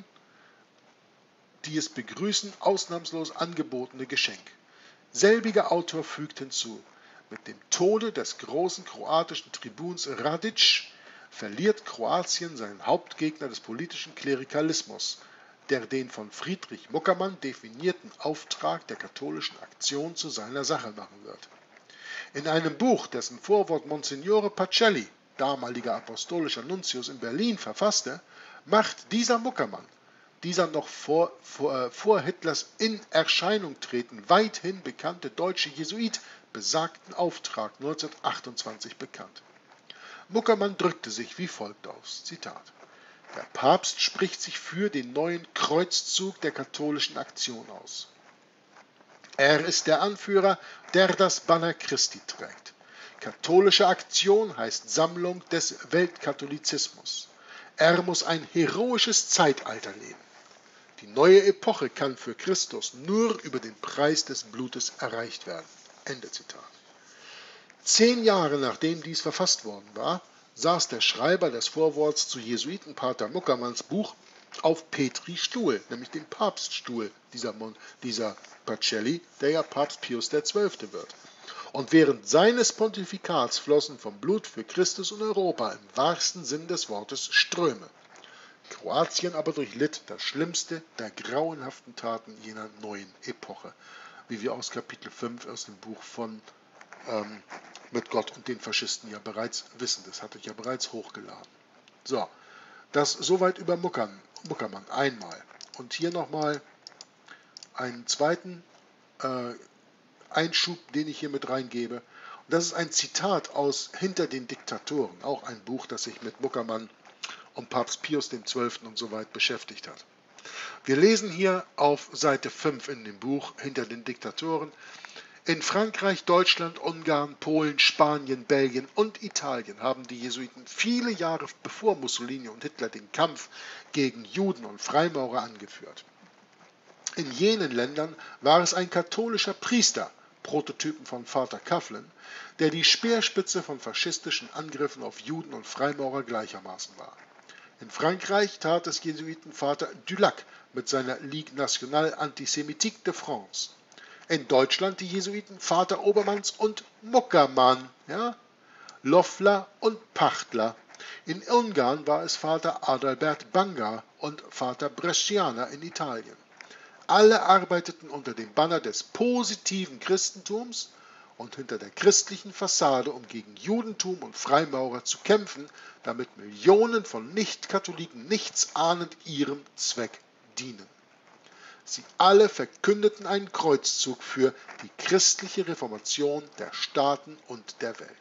die es begrüßen, ausnahmslos angebotene Geschenk. Selbiger Autor fügt hinzu, mit dem Tode des großen kroatischen Tribuns Radić verliert Kroatien seinen Hauptgegner des politischen Klerikalismus, der den von Friedrich Muckermann definierten Auftrag der katholischen Aktion zu seiner Sache machen wird. In einem Buch, dessen Vorwort Monsignore Pacelli, damaliger apostolischer Nuntius in Berlin, verfasste, macht dieser Muckermann, dieser noch vor Hitlers Inerscheinungtreten weithin bekannte deutsche Jesuit, besagten Auftrag 1928 bekannt. Muckermann drückte sich wie folgt aus, Zitat. Der Papst spricht sich für den neuen Kreuzzug der katholischen Aktion aus. Er ist der Anführer, der das Banner Christi trägt. Katholische Aktion heißt Sammlung des Weltkatholizismus. Er muss ein heroisches Zeitalter leben. Die neue Epoche kann für Christus nur über den Preis des Blutes erreicht werden. Ende Zitat. 10 Jahre nachdem dies verfasst worden war, saß der Schreiber des Vorworts zu Jesuitenpater Muckermanns Buch auf Petri Stuhl, nämlich dem Papststuhl dieser Pacelli, der ja Papst Pius XII. Wird. Und während seines Pontifikats flossen vom Blut für Christus und Europa im wahrsten Sinn des Wortes Ströme. Kroatien aber durchlitt das Schlimmste der grauenhaften Taten jener neuen Epoche, wie wir aus Kapitel 5 aus dem Buch von Mit Gott und den Faschisten ja bereits wissen. Das hatte ich ja bereits hochgeladen. So, das soweit über Muckermann einmal. Und hier nochmal einen zweiten Einschub, den ich hier mit reingebe. Und das ist ein Zitat aus Hinter den Diktatoren, auch ein Buch, das sich mit Muckermann und Papst Pius XII. Und so weit beschäftigt hat. Wir lesen hier auf Seite 5 in dem Buch Hinter den Diktatoren: In Frankreich, Deutschland, Ungarn, Polen, Spanien, Belgien und Italien haben die Jesuiten viele Jahre bevor Mussolini und Hitler den Kampf gegen Juden und Freimaurer angeführt. In jenen Ländern war es ein katholischer Priester, Prototypen von Vater Coughlin, der die Speerspitze von faschistischen Angriffen auf Juden und Freimaurer gleichermaßen war. In Frankreich tat es Jesuitenvater Dulac mit seiner Ligue Nationale Antisémitique de France. In Deutschland die Jesuiten Vater Obermanns und Muckermann, ja? Loffler und Pachtler. In Ungarn war es Vater Adalbert Banga und Vater Bresciana in Italien. Alle arbeiteten unter dem Banner des positiven Christentums und hinter der christlichen Fassade, um gegen Judentum und Freimaurer zu kämpfen, damit Millionen von Nicht-Katholiken nichtsahnend ihrem Zweck dienen. Sie alle verkündeten einen Kreuzzug für die christliche Reformation der Staaten und der Welt.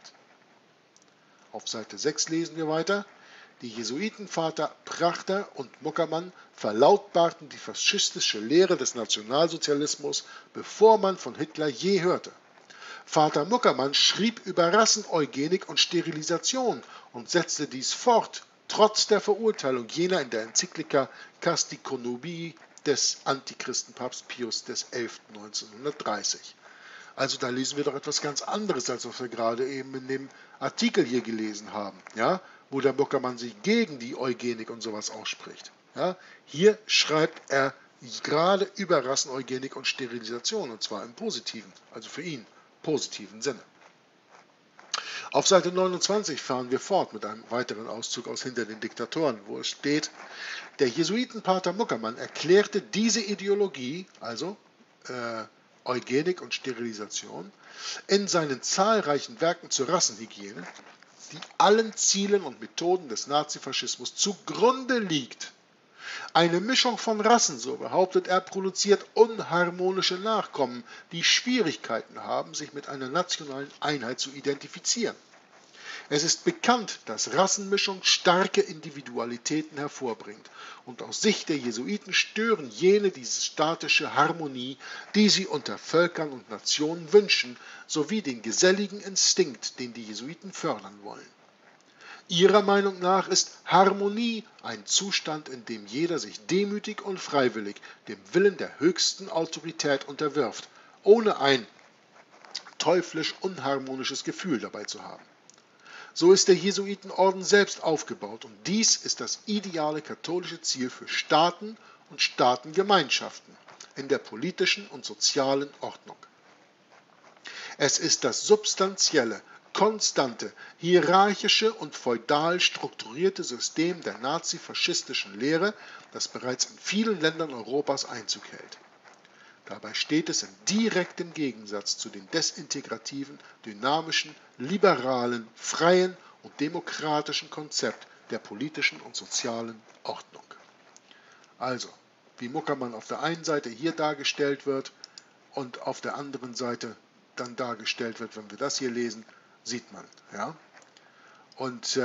Auf Seite 6 lesen wir weiter: Die Jesuitenvater Prachter und Muckermann verlautbarten die faschistische Lehre des Nationalsozialismus, bevor man von Hitler je hörte. Vater Muckermann schrieb über Rasseneugenik und Sterilisation und setzte dies fort, trotz der Verurteilung jener in der Enzyklika Casti Connubii des Antichristenpapst Pius XI. 1930. Also da lesen wir doch etwas ganz anderes, als was wir gerade eben in dem Artikel hier gelesen haben, ja, wo der Muckermann sich gegen die Eugenik und sowas ausspricht. Ja. Hier schreibt er gerade über Rasseneugenik und Sterilisation, und zwar im positiven, also für ihn positiven Sinne. Auf Seite 29 fahren wir fort mit einem weiteren Auszug aus Hinter den Diktatoren, wo es steht: Der Jesuitenpater Muckermann erklärte diese Ideologie, also Eugenik und Sterilisation, in seinen zahlreichen Werken zur Rassenhygiene, die allen Zielen und Methoden des Nazifaschismus zugrunde liegt. Eine Mischung von Rassen, so behauptet er, produziert unharmonische Nachkommen, die Schwierigkeiten haben, sich mit einer nationalen Einheit zu identifizieren. Es ist bekannt, dass Rassenmischung starke Individualitäten hervorbringt, und aus Sicht der Jesuiten stören jene diese statische Harmonie, die sie unter Völkern und Nationen wünschen, sowie den geselligen Instinkt, den die Jesuiten fördern wollen. Ihrer Meinung nach ist Harmonie ein Zustand, in dem jeder sich demütig und freiwillig dem Willen der höchsten Autorität unterwirft, ohne ein teuflisch unharmonisches Gefühl dabei zu haben. So ist der Jesuitenorden selbst aufgebaut, und dies ist das ideale katholische Ziel für Staaten und Staatengemeinschaften in der politischen und sozialen Ordnung. Es ist das substanzielle, konstante, hierarchische und feudal strukturierte System der nazifaschistischen Lehre, das bereits in vielen Ländern Europas Einzug hält. Dabei steht es in direktem Gegensatz zu den desintegrativen, dynamischen, liberalen, freien und demokratischen Konzept der politischen und sozialen Ordnung. Also, wie Muckermann auf der einen Seite hier dargestellt wird und auf der anderen Seite dann dargestellt wird, wenn wir das hier lesen, sieht man. Ja? Und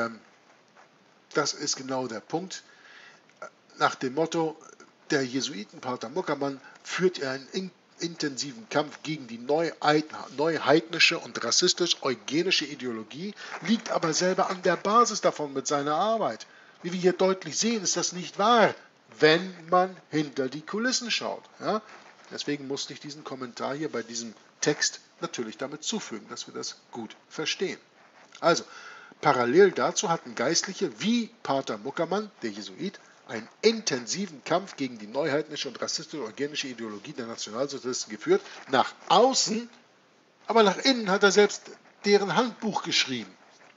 das ist genau der Punkt. Nach dem Motto, der Jesuitenpater Muckermann führt einen intensiven Kampf gegen die neuheidnische und rassistisch-eugenische Ideologie, liegt aber selber an der Basis davon mit seiner Arbeit. Wie wir hier deutlich sehen, ist das nicht wahr, wenn man hinter die Kulissen schaut. Ja? Deswegen musste ich diesen Kommentar hier bei diesem Text natürlich damit zufügen, dass wir das gut verstehen. Also, parallel dazu hatten Geistliche wie Pater Muckermann, der Jesuit, einen intensiven Kampf gegen die neuheidnische und rassistisch-eugenische Ideologie der Nationalsozialisten geführt, nach außen, aber nach innen hat er selbst deren Handbuch geschrieben.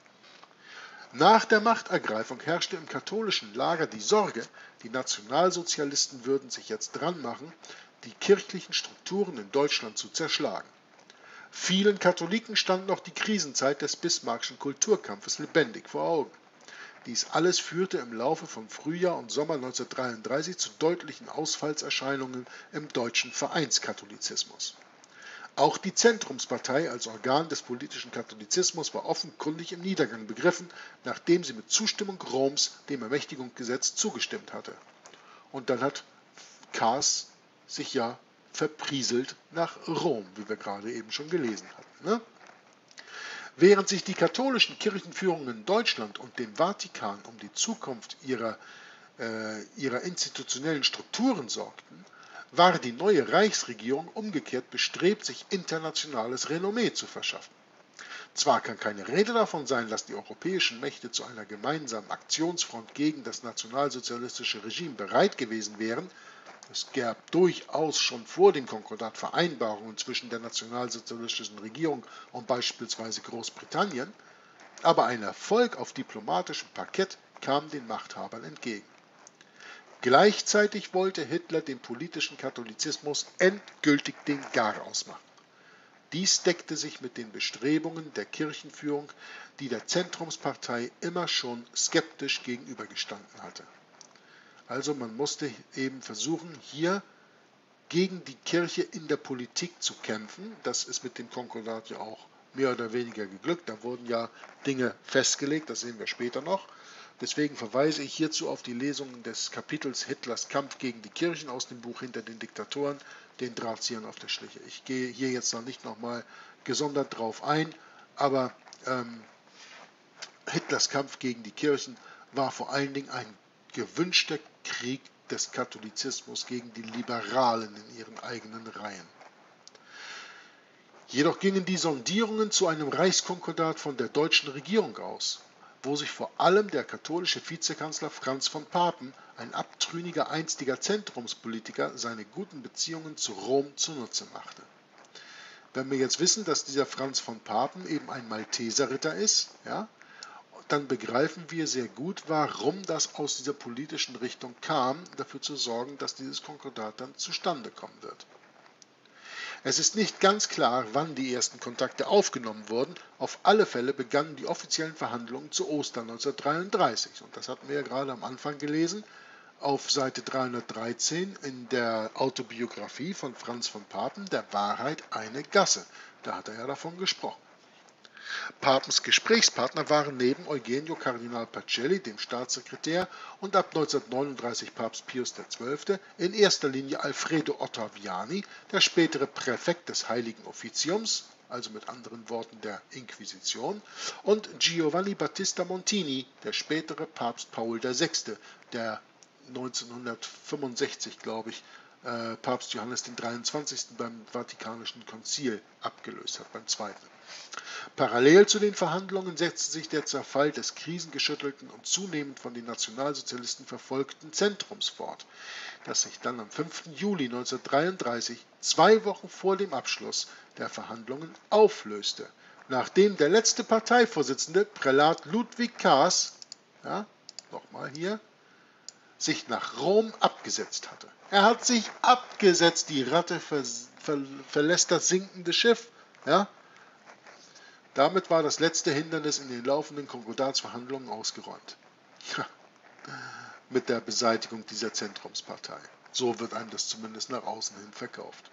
Nach der Machtergreifung herrschte im katholischen Lager die Sorge, die Nationalsozialisten würden sich jetzt dran machen, die kirchlichen Strukturen in Deutschland zu zerschlagen. Vielen Katholiken stand noch die Krisenzeit des Bismarckschen Kulturkampfes lebendig vor Augen. Dies alles führte im Laufe von Frühjahr und Sommer 1933 zu deutlichen Ausfallserscheinungen im deutschen Vereinskatholizismus. Auch die Zentrumspartei als Organ des politischen Katholizismus war offenkundig im Niedergang begriffen, nachdem sie mit Zustimmung Roms dem Ermächtigungsgesetz zugestimmt hatte. Und dann hat Kaas sich ja verprieselt nach Rom, wie wir gerade eben schon gelesen hatten. Ne? Während sich die katholischen Kirchenführungen in Deutschland und dem Vatikan um die Zukunft ihrer institutionellen Strukturen sorgten, war die neue Reichsregierung umgekehrt bestrebt, sich internationales Renommee zu verschaffen. Zwar kann keine Rede davon sein, dass die europäischen Mächte zu einer gemeinsamen Aktionsfront gegen das nationalsozialistische Regime bereit gewesen wären. Es gab durchaus schon vor dem Konkordat Vereinbarungen zwischen der nationalsozialistischen Regierung und beispielsweise Großbritannien, aber ein Erfolg auf diplomatischem Parkett kam den Machthabern entgegen. Gleichzeitig wollte Hitler dem politischen Katholizismus endgültig den Garaus machen. Dies deckte sich mit den Bestrebungen der Kirchenführung, die der Zentrumspartei immer schon skeptisch gegenübergestanden hatte. Also man musste eben versuchen, hier gegen die Kirche in der Politik zu kämpfen. Das ist mit dem Konkordat ja auch mehr oder weniger geglückt. Da wurden ja Dinge festgelegt, das sehen wir später noch. Deswegen verweise ich hierzu auf die Lesungen des Kapitels Hitlers Kampf gegen die Kirchen aus dem Buch Hinter den Diktatoren, den Drahtziehern auf der Schliche. Ich gehe hier jetzt noch nicht nochmal gesondert drauf ein, aber Hitlers Kampf gegen die Kirchen war vor allen Dingen ein gewünschter Krieg des Katholizismus gegen die Liberalen in ihren eigenen Reihen. Jedoch gingen die Sondierungen zu einem Reichskonkordat von der deutschen Regierung aus, wo sich vor allem der katholische Vizekanzler Franz von Papen, ein abtrünniger einstiger Zentrumspolitiker, seine guten Beziehungen zu Rom zunutze machte. Wenn wir jetzt wissen, dass dieser Franz von Papen eben ein Malteserritter ist, ja, dann begreifen wir sehr gut, warum das aus dieser politischen Richtung kam, dafür zu sorgen, dass dieses Konkordat dann zustande kommen wird. Es ist nicht ganz klar, wann die ersten Kontakte aufgenommen wurden. Auf alle Fälle begannen die offiziellen Verhandlungen zu Ostern 1933. Und das hatten wir ja gerade am Anfang gelesen, auf Seite 313 in der Autobiografie von Franz von Papen, Der Wahrheit eine Gasse. Da hat er ja davon gesprochen. Papens Gesprächspartner waren neben Eugenio Kardinal Pacelli, dem Staatssekretär, und ab 1939 Papst Pius XII. In erster Linie Alfredo Ottaviani, der spätere Präfekt des Heiligen Offiziums, also mit anderen Worten der Inquisition, und Giovanni Battista Montini, der spätere Papst Paul VI., der 1965, glaube ich, Papst Johannes den 23. beim Vatikanischen Konzil abgelöst hat, beim zweiten. Parallel zu den Verhandlungen setzte sich der Zerfall des krisengeschüttelten und zunehmend von den Nationalsozialisten verfolgten Zentrums fort, das sich dann am 5. Juli 1933, 2 Wochen vor dem Abschluss der Verhandlungen, auflöste, nachdem der letzte Parteivorsitzende, Prälat Ludwig Kaas, ja, nochmal hier, sich nach Rom abgesetzt hatte. Er hat sich abgesetzt, die Ratte verlässt das sinkende Schiff, ja. Damit war das letzte Hindernis in den laufenden Konkordatsverhandlungen ausgeräumt. Mit der Beseitigung dieser Zentrumspartei. So wird einem das zumindest nach außen hin verkauft.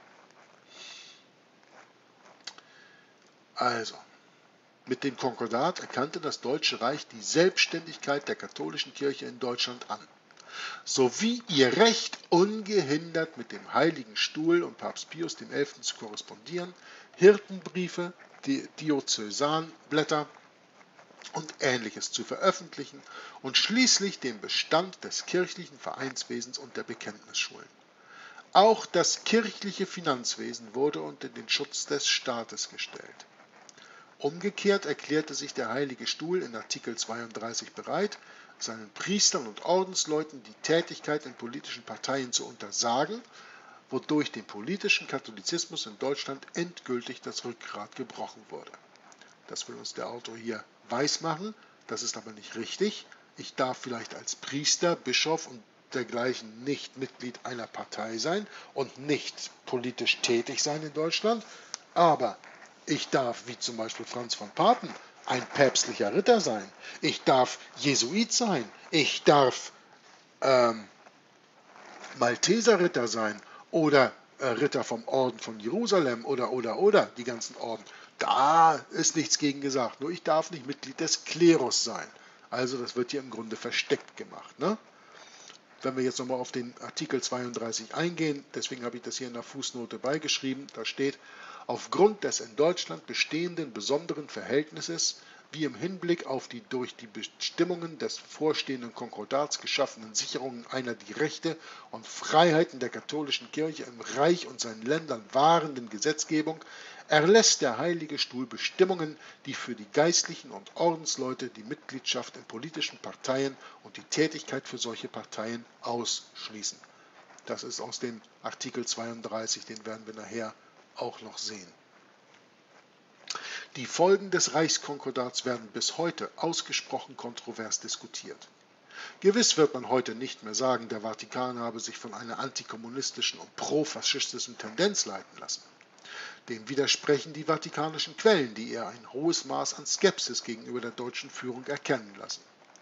Also, mit dem Konkordat erkannte das Deutsche Reich die Selbstständigkeit der katholischen Kirche in Deutschland an, sowie ihr Recht, ungehindert mit dem Heiligen Stuhl und Papst Pius XI. Zu korrespondieren, Hirtenbriefe, die Diözesanblätter und Ähnliches zu veröffentlichen und schließlich den Bestand des kirchlichen Vereinswesens und der Bekenntnisschulen. Auch das kirchliche Finanzwesen wurde unter den Schutz des Staates gestellt. Umgekehrt erklärte sich der Heilige Stuhl in Artikel 32 bereit, seinen Priestern und Ordensleuten die Tätigkeit in politischen Parteien zu untersagen, wodurch dem politischen Katholizismus in Deutschland endgültig das Rückgrat gebrochen wurde. Das will uns der Autor hier weismachen, das ist aber nicht richtig. Ich darf vielleicht als Priester, Bischof und dergleichen nicht Mitglied einer Partei sein und nicht politisch tätig sein in Deutschland, aber ich darf, wie zum Beispiel Franz von Papen, ein päpstlicher Ritter sein, ich darf Jesuit sein, ich darf Malteserritter sein oder Ritter vom Orden von Jerusalem oder die ganzen Orden. Da ist nichts gegen gesagt, nur ich darf nicht Mitglied des Klerus sein. Also das wird hier im Grunde versteckt gemacht. Ne? Wenn wir jetzt nochmal auf den Artikel 32 eingehen, deswegen habe ich das hier in der Fußnote beigeschrieben, da steht, aufgrund des in Deutschland bestehenden besonderen Verhältnisses, wie im Hinblick auf die durch die Bestimmungen des vorstehenden Konkordats geschaffenen Sicherungen einer die Rechte und Freiheiten der katholischen Kirche im Reich und seinen Ländern wahrenden Gesetzgebung, erlässt der Heilige Stuhl Bestimmungen, die für die Geistlichen und Ordensleute die Mitgliedschaft in politischen Parteien und die Tätigkeit für solche Parteien ausschließen. Das ist aus dem Artikel 32, den werden wir nachher auch noch sehen. Die Folgen des Reichskonkordats werden bis heute ausgesprochen kontrovers diskutiert. Gewiss wird man heute nicht mehr sagen, der Vatikan habe sich von einer antikommunistischen und profaschistischen Tendenz leiten lassen. Dem widersprechen die vatikanischen Quellen, die eher ein hohes Maß an Skepsis gegenüber der deutschen Führung erkennen lassen.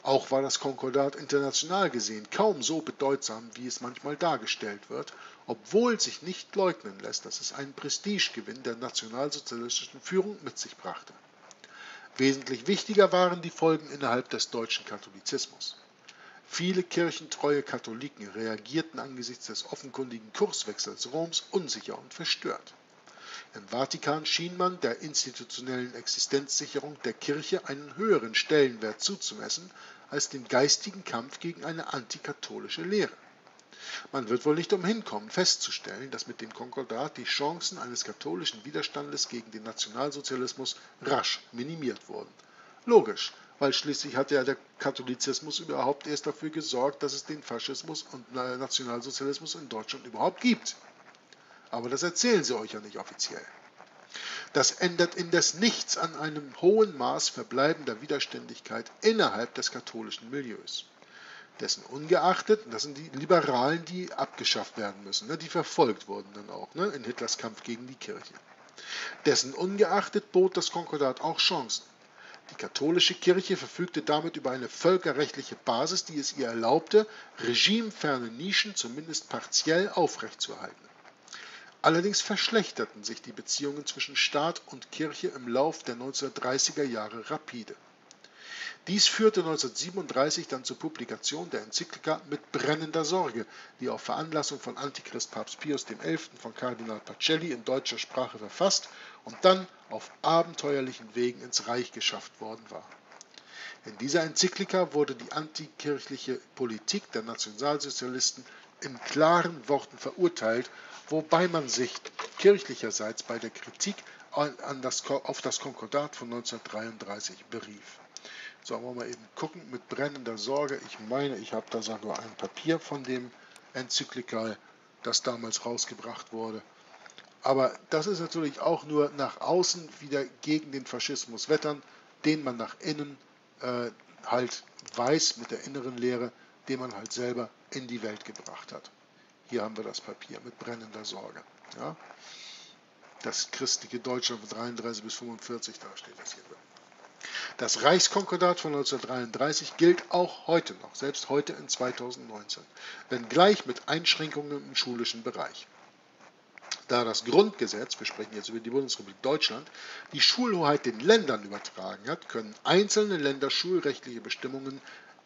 Auch war das Konkordat international gesehen kaum so bedeutsam, wie es manchmal dargestellt wird, obwohl sich nicht leugnen lässt, dass es einen Prestigegewinn der nationalsozialistischen Führung mit sich brachte. Wesentlich wichtiger waren die Folgen innerhalb des deutschen Katholizismus. Viele kirchentreue Katholiken reagierten angesichts des offenkundigen Kurswechsels Roms unsicher und verstört. Im Vatikan schien man der institutionellen Existenzsicherung der Kirche einen höheren Stellenwert zuzumessen als dem geistigen Kampf gegen eine antikatholische Lehre. Man wird wohl nicht umhin kommen, festzustellen, dass mit dem Konkordat die Chancen eines katholischen Widerstandes gegen den Nationalsozialismus rasch minimiert wurden. Logisch, weil schließlich hat ja der Katholizismus überhaupt erst dafür gesorgt, dass es den Faschismus und Nationalsozialismus in Deutschland überhaupt gibt. Aber das erzählen sie euch ja nicht offiziell. Das ändert indes nichts an einem hohen Maß verbleibender Widerständigkeit innerhalb des katholischen Milieus. Dessen ungeachtet, das sind die Liberalen, die abgeschafft werden müssen, die verfolgt wurden dann auch in Hitlers Kampf gegen die Kirche. Dessen ungeachtet bot das Konkordat auch Chancen. Die katholische Kirche verfügte damit über eine völkerrechtliche Basis, die es ihr erlaubte, regimeferne Nischen zumindest partiell aufrechtzuerhalten. Allerdings verschlechterten sich die Beziehungen zwischen Staat und Kirche im Lauf der 1930er Jahre rapide. Dies führte 1937 dann zur Publikation der Enzyklika Mit brennender Sorge, die auf Veranlassung von Antichrist Papst Pius XI. Von Kardinal Pacelli in deutscher Sprache verfasst und dann auf abenteuerlichen Wegen ins Reich geschafft worden war. In dieser Enzyklika wurde die antikirchliche Politik der Nationalsozialisten in klaren Worten verurteilt, wobei man sich kirchlicherseits bei der Kritik auf das Konkordat von 1933 berief. So, wollen wir mal eben gucken, mit brennender Sorge. Ich meine, ich habe da sogar ein Papier von dem Enzyklikal, das damals rausgebracht wurde. Aber das ist natürlich auch nur nach außen wieder gegen den Faschismus wettern, den man nach innen halt weiß mit der inneren Lehre, den man halt selber in die Welt gebracht hat. Hier haben wir das Papier mit brennender Sorge. Ja? Das christliche Deutschland von 33 bis 45, da steht das hier drin. Das Reichskonkordat von 1933 gilt auch heute noch, selbst heute in 2019, wenngleich mit Einschränkungen im schulischen Bereich. Da das Grundgesetz, wir sprechen jetzt über die Bundesrepublik Deutschland, die Schulhoheit den Ländern übertragen hat, können einzelne Länder schulrechtliche Bestimmungen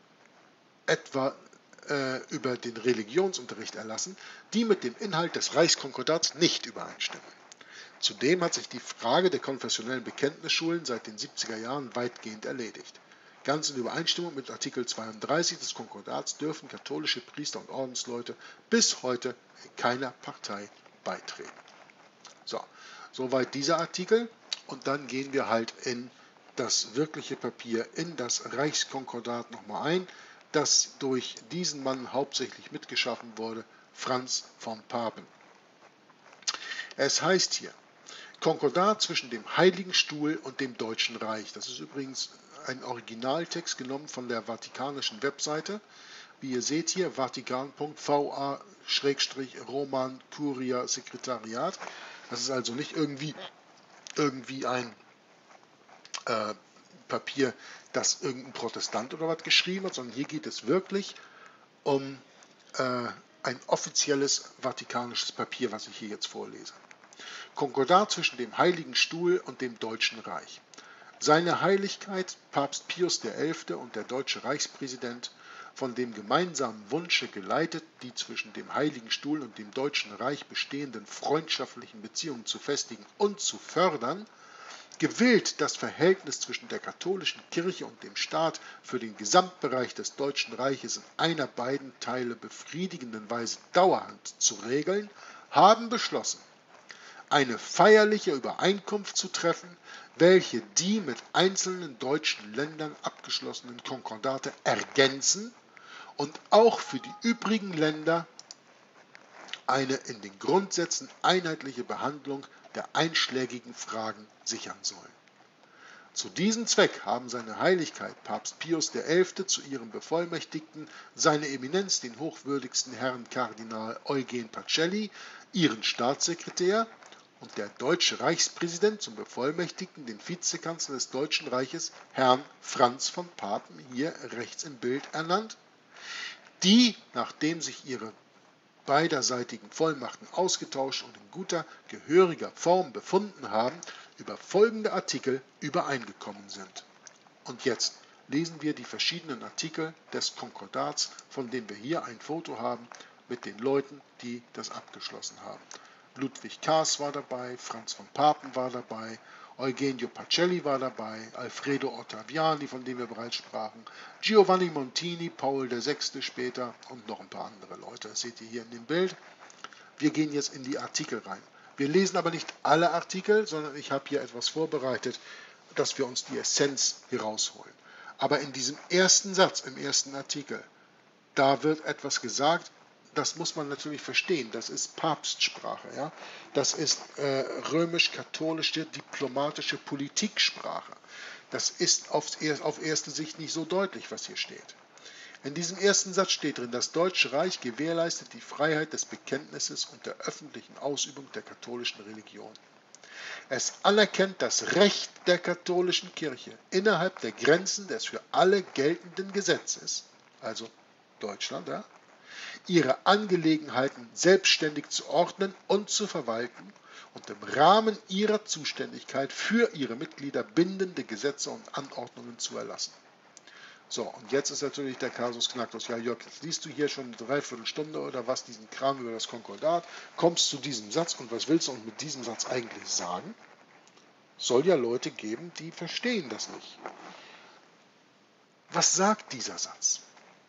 etwa über den Religionsunterricht erlassen, die mit dem Inhalt des Reichskonkordats nicht übereinstimmen. Zudem hat sich die Frage der konfessionellen Bekenntnisschulen seit den 70er Jahren weitgehend erledigt. Ganz in Übereinstimmung mit Artikel 32 des Konkordats dürfen katholische Priester und Ordensleute bis heute keiner Partei beitreten. So, soweit dieser Artikel und dann gehen wir halt in das wirkliche Papier, in das Reichskonkordat nochmal ein, das durch diesen Mann hauptsächlich mitgeschaffen wurde, Franz von Papen. Es heißt hier, Konkordat zwischen dem Heiligen Stuhl und dem Deutschen Reich. Das ist übrigens ein Originaltext genommen von der vatikanischen Webseite. Wie ihr seht hier, vatikan.va/Roman Curia Sekretariat. Das ist also nicht irgendwie ein Papier, das irgendein Protestant oder was geschrieben hat, sondern hier geht es wirklich um ein offizielles vatikanisches Papier, was ich hier jetzt vorlese. Konkordat zwischen dem Heiligen Stuhl und dem Deutschen Reich. Seine Heiligkeit Papst Pius XI. Und der deutsche Reichspräsident, von dem gemeinsamen Wunsche geleitet, die zwischen dem Heiligen Stuhl und dem Deutschen Reich bestehenden freundschaftlichen Beziehungen zu festigen und zu fördern, gewillt, das Verhältnis zwischen der katholischen Kirche und dem Staat für den Gesamtbereich des Deutschen Reiches in einer beiden Teile befriedigenden Weise dauerhaft zu regeln, haben beschlossen, eine feierliche Übereinkunft zu treffen, welche die mit einzelnen deutschen Ländern abgeschlossenen Konkordate ergänzen und auch für die übrigen Länder eine in den Grundsätzen einheitliche Behandlung der einschlägigen Fragen sichern sollen. Zu diesem Zweck haben seine Heiligkeit Papst Pius XI. Zu ihrem Bevollmächtigten seine Eminenz, den hochwürdigsten Herrn Kardinal Eugen Pacelli, ihren Staatssekretär und der deutsche Reichspräsident zum Bevollmächtigten den Vizekanzler des Deutschen Reiches, Herrn Franz von Papen, hier rechts im Bild ernannt, die, nachdem sich ihre beiderseitigen Vollmachten ausgetauscht und in guter, gehöriger Form befunden haben, über folgende Artikel übereingekommen sind. Und jetzt lesen wir die verschiedenen Artikel des Konkordats, von denen wir hier ein Foto haben, mit den Leuten, die das abgeschlossen haben. Ludwig Kaas war dabei, Franz von Papen war dabei, Eugenio Pacelli war dabei, Alfredo Ottaviani, von dem wir bereits sprachen, Giovanni Montini, Paul VI. Später und noch ein paar andere Leute. Das seht ihr hier in dem Bild. Wir gehen jetzt in die Artikel rein. Wir lesen aber nicht alle Artikel, sondern ich habe hier etwas vorbereitet, dass wir uns die Essenz hier rausholen. Aber in diesem ersten Satz, im ersten Artikel, da wird etwas gesagt, das muss man natürlich verstehen, das ist Papstsprache, ja? Das ist römisch-katholische diplomatische Politiksprache. Das ist auf erste Sicht nicht so deutlich, was hier steht. In diesem ersten Satz steht drin, das Deutsche Reich gewährleistet die Freiheit des Bekenntnisses und der öffentlichen Ausübung der katholischen Religion. Es anerkennt das Recht der katholischen Kirche innerhalb der Grenzen des für alle geltenden Gesetzes, also Deutschland, ja, ihre Angelegenheiten selbstständig zu ordnen und zu verwalten und im Rahmen ihrer Zuständigkeit für ihre Mitglieder bindende Gesetze und Anordnungen zu erlassen. So, und jetzt ist natürlich der Kasus Knacktus. Ja, Jörg, jetzt liest du hier schon eine Dreiviertelstunde oder was diesen Kram über das Konkordat, kommst zu diesem Satz und was willst du uns mit diesem Satz eigentlich sagen? Soll ja Leute geben, die verstehen das nicht. Was sagt dieser Satz?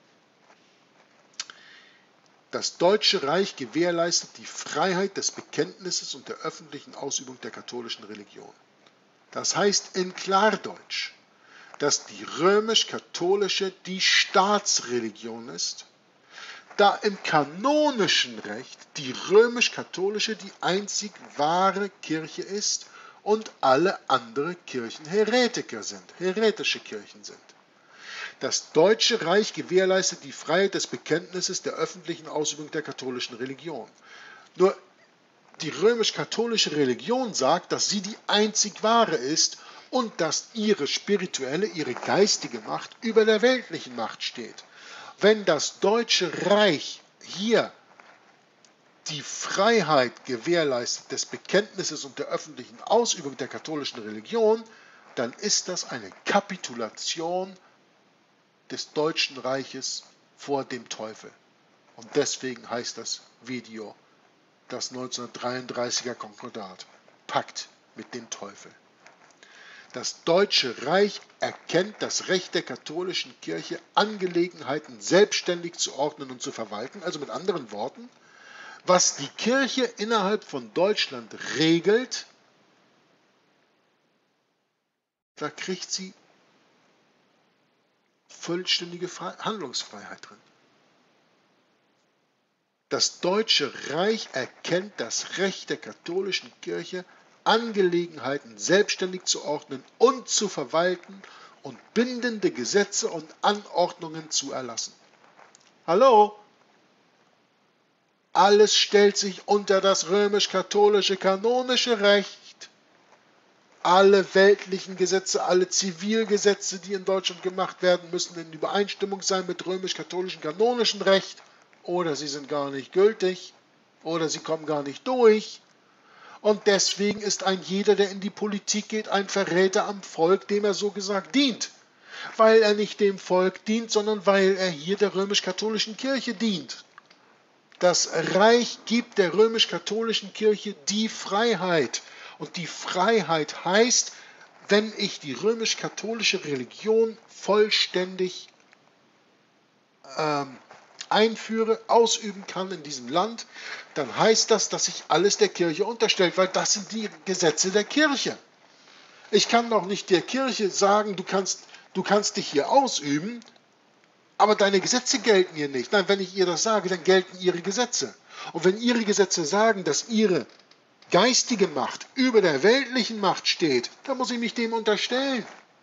Das Deutsche Reich gewährleistet die Freiheit des Bekenntnisses und der öffentlichen Ausübung der katholischen Religion. Das heißt in Klardeutsch, dass die römisch-katholische die Staatsreligion ist, da im kanonischen Recht die römisch-katholische die einzig wahre Kirche ist und alle andere Kirchen heretische Kirchen sind. Das Deutsche Reich gewährleistet die Freiheit des Bekenntnisses der öffentlichen Ausübung der katholischen Religion. Nur die römisch-katholische Religion sagt, dass sie die einzig wahre ist und dass ihre spirituelle, ihre geistige Macht über der weltlichen Macht steht. Wenn das Deutsche Reich hier die Freiheit gewährleistet des Bekenntnisses und der öffentlichen Ausübung der katholischen Religion, dann ist das eine Kapitulation des Deutschen Reiches vor dem Teufel. Und deswegen heißt das Video das 1933er Konkordat, Pakt mit dem Teufel. Das Deutsche Reich erkennt das Recht der katholischen Kirche, Angelegenheiten selbstständig zu ordnen und zu verwalten, also mit anderen Worten, was die Kirche innerhalb von Deutschland regelt, da kriegt sie vollständige Handlungsfreiheit drin. Das Deutsche Reich erkennt das Recht der katholischen Kirche, Angelegenheiten selbstständig zu ordnen und zu verwalten und bindende Gesetze und Anordnungen zu erlassen. Hallo? Alles stellt sich unter das römisch-katholische kanonische Recht. Alle weltlichen Gesetze, alle Zivilgesetze, die in Deutschland gemacht werden, müssen in Übereinstimmung sein mit römisch-katholischem kanonischen Recht, oder sie sind gar nicht gültig, oder sie kommen gar nicht durch. Und deswegen ist ein jeder, der in die Politik geht, ein Verräter am Volk, dem er so gesagt dient. Weil er nicht dem Volk dient, sondern weil er hier der römisch-katholischen Kirche dient. Das Reich gibt der römisch-katholischen Kirche die Freiheit. Und die Freiheit heißt, wenn ich die römisch-katholische Religion vollständig einführe, ausüben kann in diesem Land, dann heißt das, dass sich alles der Kirche unterstellt, weil das sind die Gesetze der Kirche. Ich kann doch nicht der Kirche sagen, du kannst dich hier ausüben, aber deine Gesetze gelten hier nicht. Nein, wenn ich ihr das sage, dann gelten ihre Gesetze. Und wenn ihre Gesetze sagen, dass ihre geistige Macht über der weltlichen Macht steht, dann muss ich mich dem unterstellen.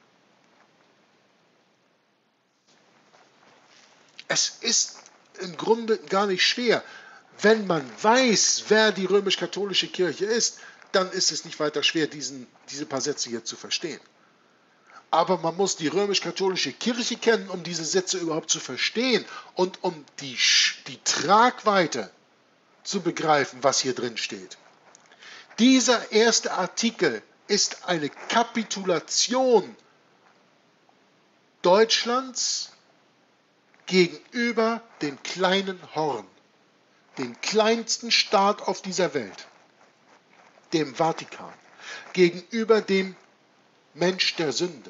Es ist im Grunde gar nicht schwer. Wenn man weiß, wer die römisch-katholische Kirche ist, dann ist es nicht weiter schwer, diese paar Sätze hier zu verstehen. Aber man muss die römisch-katholische Kirche kennen, um diese Sätze überhaupt zu verstehen und um die Tragweite zu begreifen, was hier drin steht. Dieser erste Artikel ist eine Kapitulation Deutschlands gegenüber dem kleinen Horn, dem kleinsten Staat auf dieser Welt, dem Vatikan, gegenüber dem Mensch der Sünde,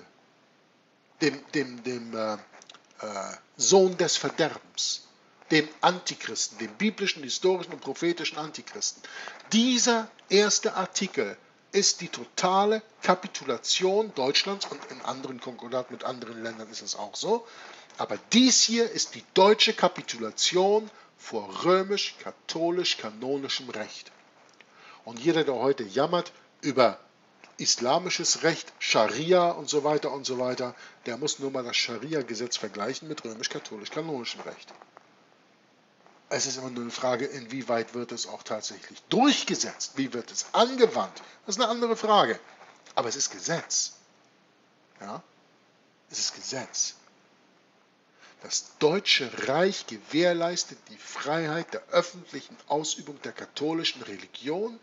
dem Sohn des Verderbens, dem Antichristen, dem biblischen, historischen und prophetischen Antichristen. Dieser erste Artikel ist die totale Kapitulation Deutschlands, und in anderen Konkordaten mit anderen Ländern ist es auch so. Aber dies hier ist die deutsche Kapitulation vor römisch-katholisch-kanonischem Recht. Und jeder, der heute jammert über islamisches Recht, Scharia und so weiter, der muss nur mal das Scharia-Gesetz vergleichen mit römisch-katholisch-kanonischem Recht. Es ist immer nur eine Frage, inwieweit wird es auch tatsächlich durchgesetzt, wie wird es angewandt. Das ist eine andere Frage. Aber es ist Gesetz. Ja? Es ist Gesetz. Das Deutsche Reich gewährleistet die Freiheit der öffentlichen Ausübung der katholischen Religion.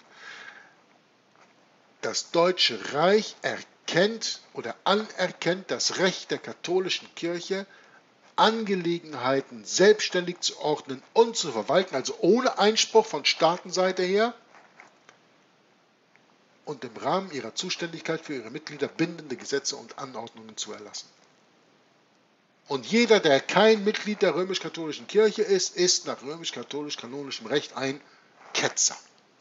Das Deutsche Reich erkennt oder anerkennt das Recht der katholischen Kirche, Angelegenheiten selbstständig zu ordnen und zu verwalten, also ohne Einspruch von Staatenseite her, und im Rahmen ihrer Zuständigkeit für ihre Mitglieder bindende Gesetze und Anordnungen zu erlassen. Und jeder, der kein Mitglied der römisch-katholischen Kirche ist, ist nach römisch-katholisch-kanonischem Recht ein Ketzer.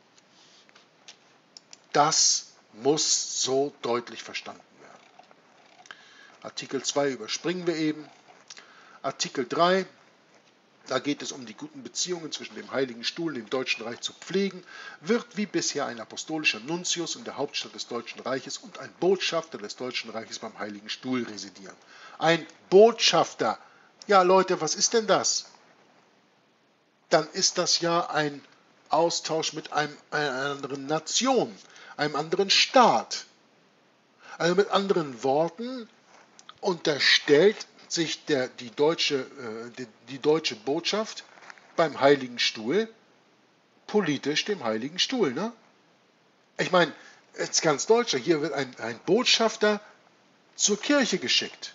Das muss so deutlich verstanden werden. Artikel 2 überspringen wir eben. Artikel 3, da geht es um die guten Beziehungen zwischen dem Heiligen Stuhl und dem Deutschen Reich zu pflegen, wird wie bisher ein apostolischer Nuntius in der Hauptstadt des Deutschen Reiches und ein Botschafter des Deutschen Reiches beim Heiligen Stuhl residieren. Ein Botschafter. Ja, Leute, was ist denn das? Dann ist das ja ein Austausch mit einer anderen Nation, einem anderen Staat. Also mit anderen Worten unterstellt sich die deutsche Botschaft beim Heiligen Stuhl politisch dem Heiligen Stuhl. Ne? Ich meine, jetzt ganz Deutschland, hier wird ein Botschafter zur Kirche geschickt.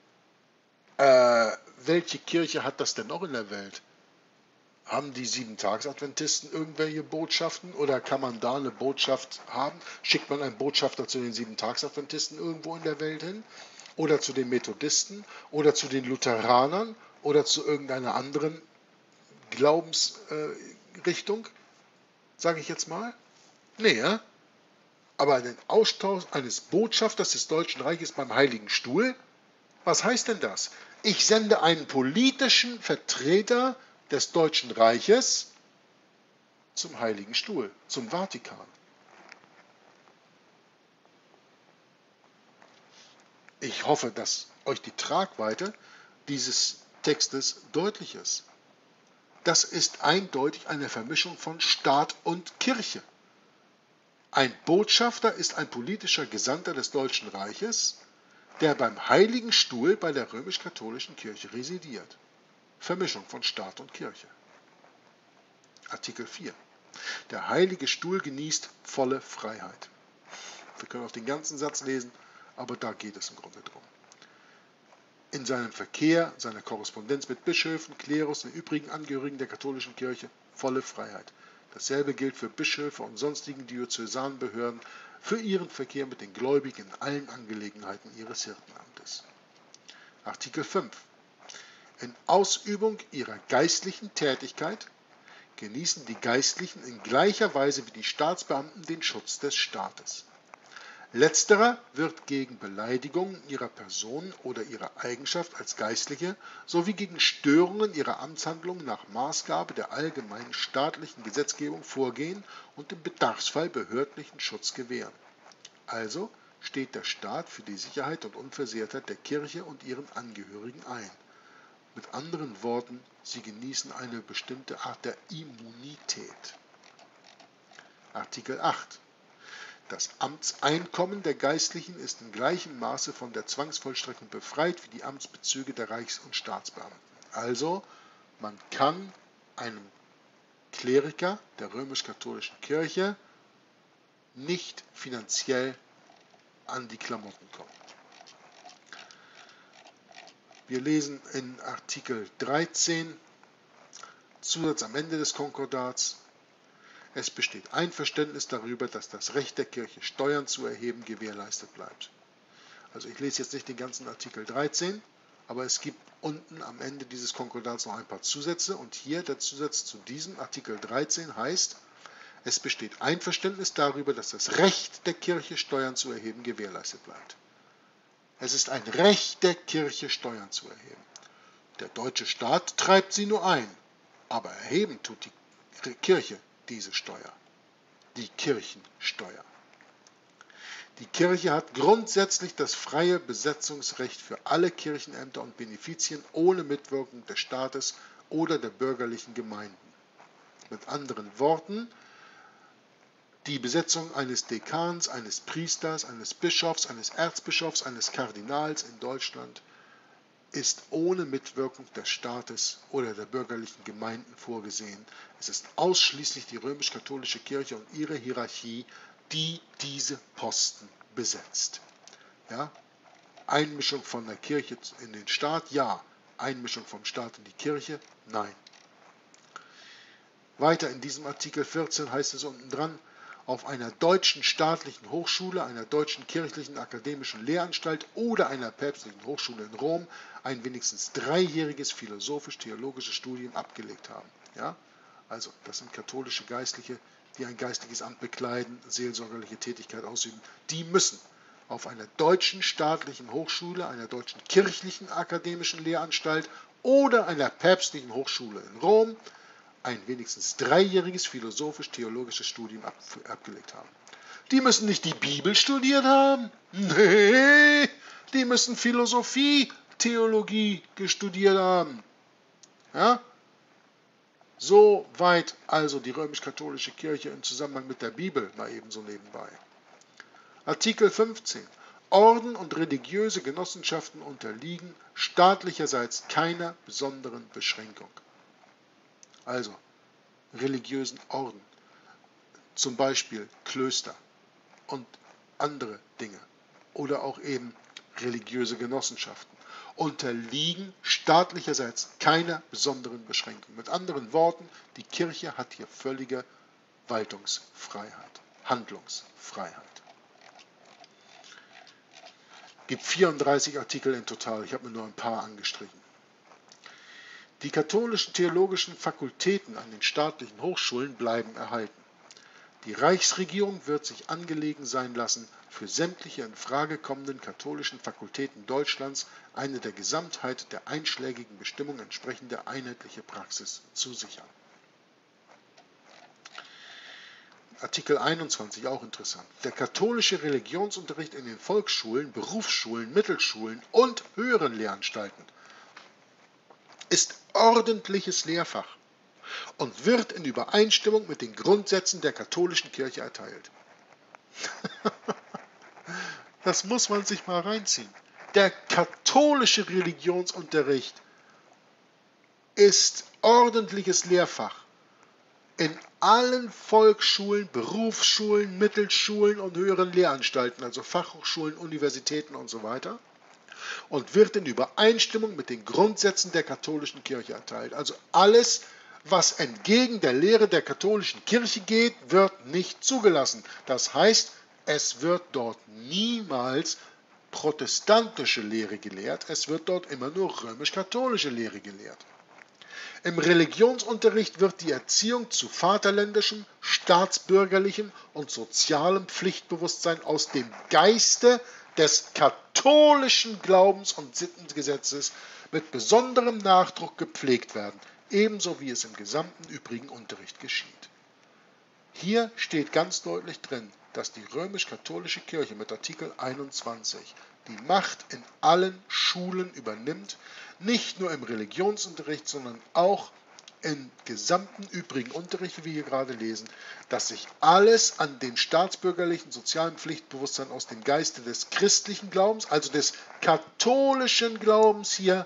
Welche Kirche hat das denn noch in der Welt? Haben die Sieben-Tags-Adventisten irgendwelche Botschaften oder kann man da eine Botschaft haben? Schickt man einen Botschafter zu den Sieben-Tags-Adventisten irgendwo in der Welt hin? Oder zu den Methodisten? Oder zu den Lutheranern? Oder zu irgendeiner anderen Glaubensrichtung? Sage ich jetzt mal? Nee, ja? Aber den Austausch eines Botschafters des Deutschen Reiches beim Heiligen Stuhl? Was heißt denn das? Ich sende einen politischen Vertreter des Deutschen Reiches zum Heiligen Stuhl, zum Vatikan. Ich hoffe, dass euch die Tragweite dieses Textes deutlich ist. Das ist eindeutig eine Vermischung von Staat und Kirche. Ein Botschafter ist ein politischer Gesandter des Deutschen Reiches, der beim Heiligen Stuhl bei der römisch-katholischen Kirche residiert. Vermischung von Staat und Kirche. Artikel 4. Der Heilige Stuhl genießt volle Freiheit. Wir können auch den ganzen Satz lesen, aber da geht es im Grunde drum. In seinem Verkehr, seiner Korrespondenz mit Bischöfen, Klerus und den übrigen Angehörigen der katholischen Kirche volle Freiheit. Dasselbe gilt für Bischöfe und sonstigen Diözesanbehörden für ihren Verkehr mit den Gläubigen in allen Angelegenheiten ihres Hirtenamtes. Artikel 5. In Ausübung ihrer geistlichen Tätigkeit genießen die Geistlichen in gleicher Weise wie die Staatsbeamten den Schutz des Staates. Letzterer wird gegen Beleidigungen ihrer Person oder ihrer Eigenschaft als Geistliche sowie gegen Störungen ihrer Amtshandlungen nach Maßgabe der allgemeinen staatlichen Gesetzgebung vorgehen und im Bedarfsfall behördlichen Schutz gewähren. Also steht der Staat für die Sicherheit und Unversehrtheit der Kirche und ihren Angehörigen ein. Mit anderen Worten, sie genießen eine bestimmte Art der Immunität. Artikel 8. Das Amtseinkommen der Geistlichen ist in gleichem Maße von der Zwangsvollstreckung befreit wie die Amtsbezüge der Reichs- und Staatsbeamten. Also, man kann einem Kleriker der römisch-katholischen Kirche nicht finanziell an die Klamotten kommen. Wir lesen in Artikel 13, Zusatz am Ende des Konkordats: Es besteht Einverständnis darüber, dass das Recht der Kirche, Steuern zu erheben, gewährleistet bleibt. Also ich lese jetzt nicht den ganzen Artikel 13, aber es gibt unten am Ende dieses Konkordats noch ein paar Zusätze, und hier der Zusatz zu diesem Artikel 13 heißt: Es besteht Einverständnis darüber, dass das Recht der Kirche, Steuern zu erheben, gewährleistet bleibt. Es ist ein Recht der Kirche, Steuern zu erheben. Der deutsche Staat treibt sie nur ein, aber erheben tut die Kirche diese Steuer, die Kirchensteuer. Die Kirche hat grundsätzlich das freie Besetzungsrecht für alle Kirchenämter und Benefizien ohne Mitwirkung des Staates oder der bürgerlichen Gemeinden. Mit anderen Worten, die Besetzung eines Dekans, eines Priesters, eines Bischofs, eines Erzbischofs, eines Kardinals in Deutschland ist ohne Mitwirkung des Staates oder der bürgerlichen Gemeinden vorgesehen. Es ist ausschließlich die römisch-katholische Kirche und ihre Hierarchie, die diese Posten besetzt. Ja? Einmischung von der Kirche in den Staat, ja. Einmischung vom Staat in die Kirche, nein. Weiter in diesem Artikel 14 heißt es unten dran: Auf einer deutschen staatlichen Hochschule, einer deutschen kirchlichen akademischen Lehranstalt oder einer päpstlichen Hochschule in Rom ein wenigstens 3-jähriges philosophisch-theologisches Studium abgelegt haben. Ja? Also das sind katholische Geistliche, die ein geistliches Amt bekleiden, seelsorgerliche Tätigkeit ausüben. Die müssen auf einer deutschen staatlichen Hochschule, einer deutschen kirchlichen akademischen Lehranstalt oder einer päpstlichen Hochschule in Rom ein wenigstens 3-jähriges philosophisch-theologisches Studium abgelegt haben. Die müssen nicht die Bibel studiert haben. Nee, die müssen Philosophie, Theologie studiert haben. Ja? Soweit also die römisch-katholische Kirche im Zusammenhang mit der Bibel, mal ebenso nebenbei. Artikel 15. Orden und religiöse Genossenschaften unterliegen staatlicherseits keiner besonderen Beschränkung. Also religiösen Orden, zum Beispiel Klöster und andere Dinge oder auch eben religiöse Genossenschaften, unterliegen staatlicherseits keiner besonderen Beschränkung. Mit anderen Worten, die Kirche hat hier völlige Waltungsfreiheit, Handlungsfreiheit. Es gibt 34 Artikel in total, ich habe mir nur ein paar angestrichen. Die katholischen theologischen Fakultäten an den staatlichen Hochschulen bleiben erhalten. Die Reichsregierung wird sich angelegen sein lassen, für sämtliche in Frage kommenden katholischen Fakultäten Deutschlands eine der Gesamtheit der einschlägigen Bestimmungen entsprechende einheitliche Praxis zu sichern. Artikel 21, auch interessant. Der katholische Religionsunterricht in den Volksschulen, Berufsschulen, Mittelschulen und höheren Lehranstalten ist ordentliches Lehrfach und wird in Übereinstimmung mit den Grundsätzen der katholischen Kirche erteilt. Das muss man sich mal reinziehen. Der katholische Religionsunterricht ist ordentliches Lehrfach in allen Volksschulen, Berufsschulen, Mittelschulen und höheren Lehranstalten, also Fachhochschulen, Universitäten und so weiter, und wird in Übereinstimmung mit den Grundsätzen der katholischen Kirche erteilt. Also alles, was entgegen der Lehre der katholischen Kirche geht, wird nicht zugelassen. Das heißt, es wird dort niemals protestantische Lehre gelehrt, es wird dort immer nur römisch-katholische Lehre gelehrt. Im Religionsunterricht wird die Erziehung zu vaterländischem, staatsbürgerlichem und sozialem Pflichtbewusstsein aus dem Geiste des katholischen Glaubens- und Sittengesetzes mit besonderem Nachdruck gepflegt werden, ebenso wie es im gesamten übrigen Unterricht geschieht. Hier steht ganz deutlich drin, dass die römisch-katholische Kirche mit Artikel 21 die Macht in allen Schulen übernimmt, nicht nur im Religionsunterricht, sondern auch im gesamten übrigen Unterricht, wie wir hier gerade lesen, dass sich alles an dem staatsbürgerlichen sozialen Pflichtbewusstsein aus dem Geiste des christlichen Glaubens, also des katholischen Glaubens hier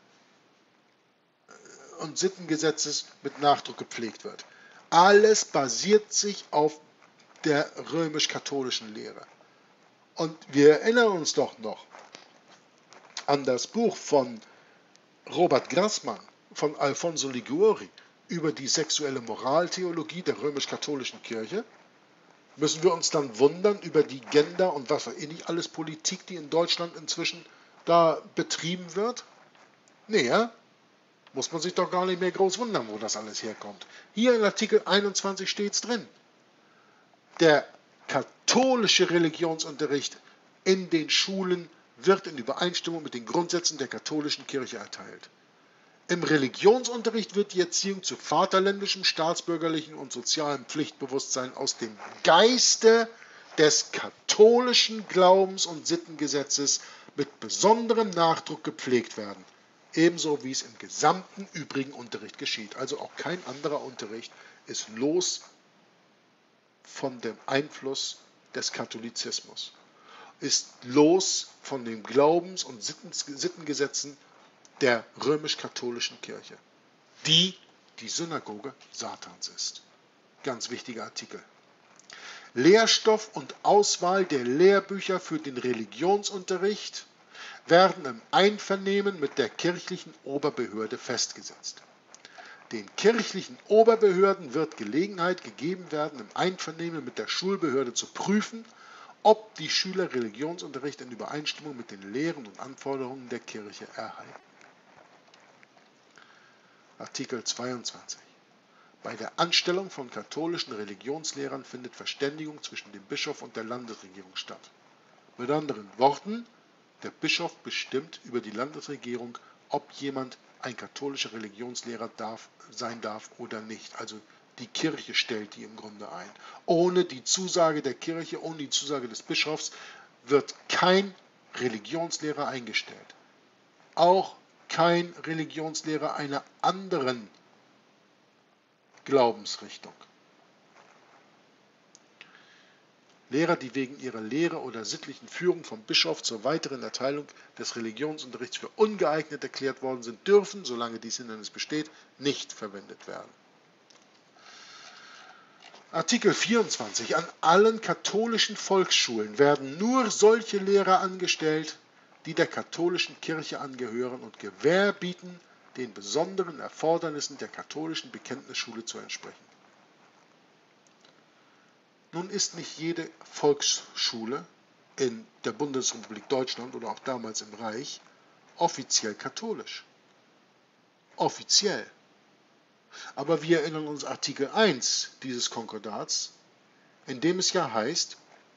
und Sittengesetzes mit Nachdruck gepflegt wird. Alles basiert sich auf der römisch-katholischen Lehre. Und wir erinnern uns doch noch an das Buch von Robert Grassmann, von Alfonso Liguori, über die sexuelle Moraltheologie der römisch-katholischen Kirche. Müssen wir uns dann wundern über die Gender und was weiß ich nicht alles Politik, die in Deutschland inzwischen da betrieben wird? Nee, ja? Muss man sich doch gar nicht mehr groß wundern, wo das alles herkommt. Hier in Artikel 21 steht es drin. Der katholische Religionsunterricht in den Schulen wird in Übereinstimmung mit den Grundsätzen der katholischen Kirche erteilt. Im Religionsunterricht wird die Erziehung zu vaterländischem, staatsbürgerlichen und sozialem Pflichtbewusstsein aus dem Geiste des katholischen Glaubens- und Sittengesetzes mit besonderem Nachdruck gepflegt werden, ebenso wie es im gesamten übrigen Unterricht geschieht. Also auch kein anderer Unterricht ist los von dem Einfluss des Katholizismus, ist los von den Glaubens- und Sittengesetzen der römisch-katholischen Kirche, die die Synagoge Satans ist. Ganz wichtiger Artikel. Lehrstoff und Auswahl der Lehrbücher für den Religionsunterricht werden im Einvernehmen mit der kirchlichen Oberbehörde festgesetzt. Den kirchlichen Oberbehörden wird Gelegenheit gegeben werden, im Einvernehmen mit der Schulbehörde zu prüfen, ob die Schüler Religionsunterricht in Übereinstimmung mit den Lehren und Anforderungen der Kirche erhalten. Artikel 22. Bei der Anstellung von katholischen Religionslehrern findet Verständigung zwischen dem Bischof und der Landesregierung statt. Mit anderen Worten, der Bischof bestimmt über die Landesregierung, ob jemand ein katholischer Religionslehrer sein darf oder nicht. Also die Kirche stellt die im Grunde ein. Ohne die Zusage der Kirche, ohne die Zusage des Bischofs wird kein Religionslehrer eingestellt. Auch kein Religionslehrer einer anderen Glaubensrichtung. Lehrer, die wegen ihrer Lehre oder sittlichen Führung vom Bischof zur weiteren Erteilung des Religionsunterrichts für ungeeignet erklärt worden sind, dürfen, solange dies Hindernis besteht, nicht verwendet werden. Artikel 24. An allen katholischen Volksschulen werden nur solche Lehrer angestellt, die der katholischen Kirche angehören und Gewähr bieten, den besonderen Erfordernissen der katholischen Bekenntnisschule zu entsprechen. Nun ist nicht jede Volksschule in der Bundesrepublik Deutschland oder auch damals im Reich offiziell katholisch. Offiziell. Aber wir erinnern uns Artikel 1 dieses Konkordats, in dem es ja heißt,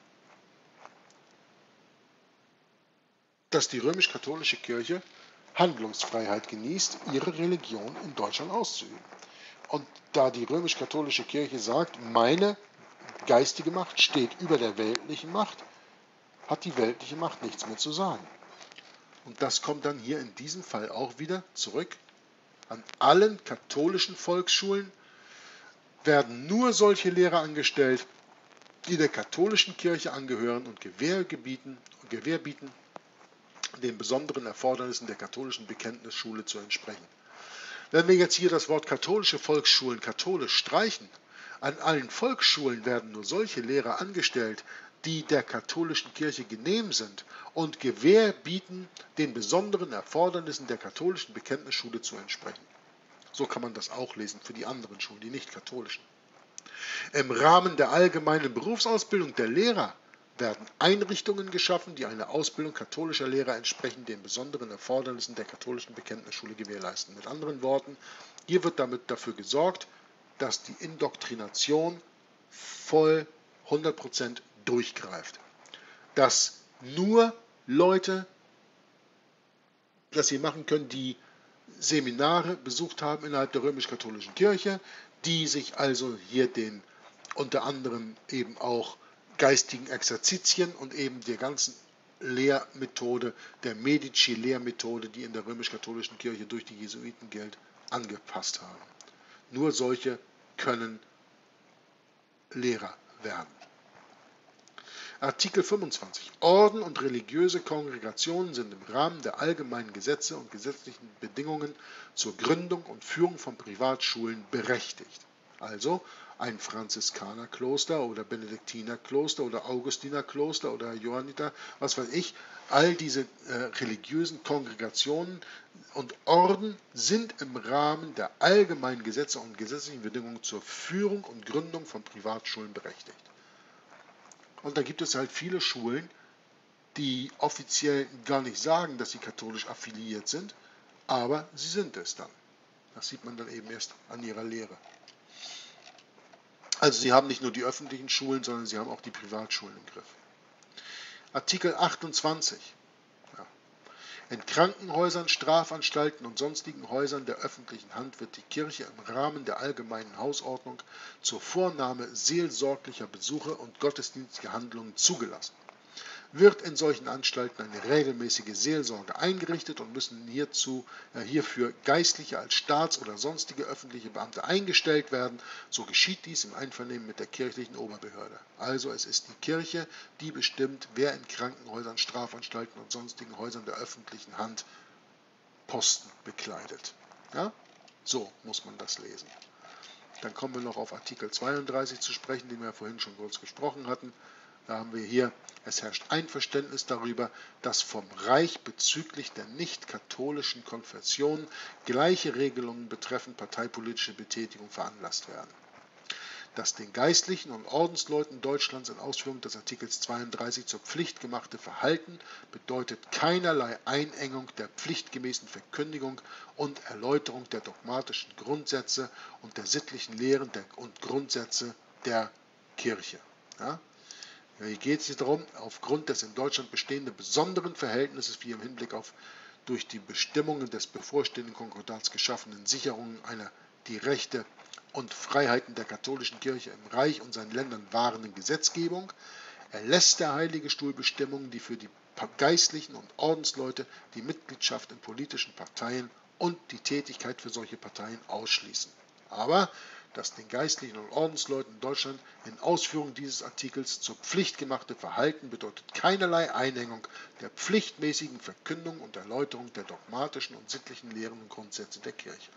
dass die römisch-katholische Kirche Handlungsfreiheit genießt, ihre Religion in Deutschland auszuüben. Und da die römisch-katholische Kirche sagt, meine geistige Macht steht über der weltlichen Macht, hat die weltliche Macht nichts mehr zu sagen. Und das kommt dann hier in diesem Fall auch wieder zurück. An allen katholischen Volksschulen werden nur solche Lehrer angestellt, die der katholischen Kirche angehören und Gewähr bieten, den besonderen Erfordernissen der katholischen Bekenntnisschule zu entsprechen. Wenn wir jetzt hier das Wort katholische Volksschulen katholisch streichen, an allen Volksschulen werden nur solche Lehrer angestellt, die der katholischen Kirche genehm sind und Gewähr bieten, den besonderen Erfordernissen der katholischen Bekenntnisschule zu entsprechen. So kann man das auch lesen für die anderen Schulen, die nicht katholischen. Im Rahmen der allgemeinen Berufsausbildung der Lehrer werden Einrichtungen geschaffen, die eine Ausbildung katholischer Lehrer entsprechend den besonderen Erfordernissen der katholischen Bekenntnisschule gewährleisten. Mit anderen Worten, hier wird damit dafür gesorgt, dass die Indoktrination voll 100% durchgreift. Dass nur Leute das hier machen können, die Seminare besucht haben innerhalb der römisch-katholischen Kirche, die sich also hier den unter anderem eben auch geistigen Exerzitien und eben der ganzen Lehrmethode, der Medici-Lehrmethode, die in der römisch-katholischen Kirche durch die Jesuiten gilt, angepasst haben. Nur solche können Lehrer werden. Artikel 25. Orden und religiöse Kongregationen sind im Rahmen der allgemeinen Gesetze und gesetzlichen Bedingungen zur Gründung und Führung von Privatschulen berechtigt. Also ein Franziskanerkloster oder Benediktinerkloster oder Augustinerkloster oder Johanniter, was weiß ich, all diese religiösen Kongregationen und Orden sind im Rahmen der allgemeinen Gesetze und gesetzlichen Bedingungen zur Führung und Gründung von Privatschulen berechtigt. Und da gibt es halt viele Schulen, die offiziell gar nicht sagen, dass sie katholisch affiliiert sind, aber sie sind es dann. Das sieht man dann eben erst an ihrer Lehre. Also sie haben nicht nur die öffentlichen Schulen, sondern sie haben auch die Privatschulen im Griff. Artikel 28. Ja. In Krankenhäusern, Strafanstalten und sonstigen Häusern der öffentlichen Hand wird die Kirche im Rahmen der allgemeinen Hausordnung zur Vornahme seelsorglicher Besuche und gottesdienstlicher Handlungen zugelassen. Wird in solchen Anstalten eine regelmäßige Seelsorge eingerichtet und müssen hierfür Geistliche als Staats- oder sonstige öffentliche Beamte eingestellt werden, so geschieht dies im Einvernehmen mit der kirchlichen Oberbehörde. Also es ist die Kirche, die bestimmt, wer in Krankenhäusern, Strafanstalten und sonstigen Häusern der öffentlichen Hand Posten bekleidet. Ja? So muss man das lesen. Dann kommen wir noch auf Artikel 32 zu sprechen, den wir ja vorhin schon kurz gesprochen hatten. Da haben wir hier, es herrscht Einverständnis darüber, dass vom Reich bezüglich der nicht-katholischen Konfession gleiche Regelungen betreffend parteipolitische Betätigung veranlasst werden. Das den Geistlichen und Ordensleuten Deutschlands in Ausführung des Artikels 32 zur Pflicht gemachte Verhalten bedeutet keinerlei Einengung der pflichtgemäßen Verkündigung und Erläuterung der dogmatischen Grundsätze und der sittlichen Lehren und Grundsätze der Kirche. Ja? Hier geht es darum, aufgrund des in Deutschland bestehenden besonderen Verhältnisses, wie im Hinblick auf durch die Bestimmungen des bevorstehenden Konkordats geschaffenen Sicherungen einer die Rechte und Freiheiten der katholischen Kirche im Reich und seinen Ländern wahrenden Gesetzgebung, erlässt der Heilige Stuhl Bestimmungen, die für die Geistlichen und Ordensleute die Mitgliedschaft in politischen Parteien und die Tätigkeit für solche Parteien ausschließen. Aber das den Geistlichen und Ordensleuten in Deutschland in Ausführung dieses Artikels zur Pflicht gemachte Verhalten bedeutet keinerlei Einengung der pflichtmäßigen Verkündung und Erläuterung der dogmatischen und sittlichen Lehren und Grundsätze der Kirche.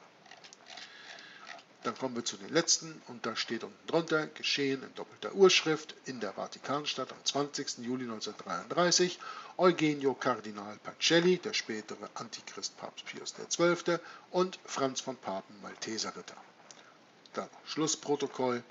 Dann kommen wir zu den letzten und da steht unten drunter, geschehen in doppelter Urschrift in der Vatikanstadt am 20. Juli 1933, Eugenio Kardinal Pacelli, der spätere Antichrist Papst Pius XII. Und Franz von Papen, Malteserritter. Dann Schlussprotokoll.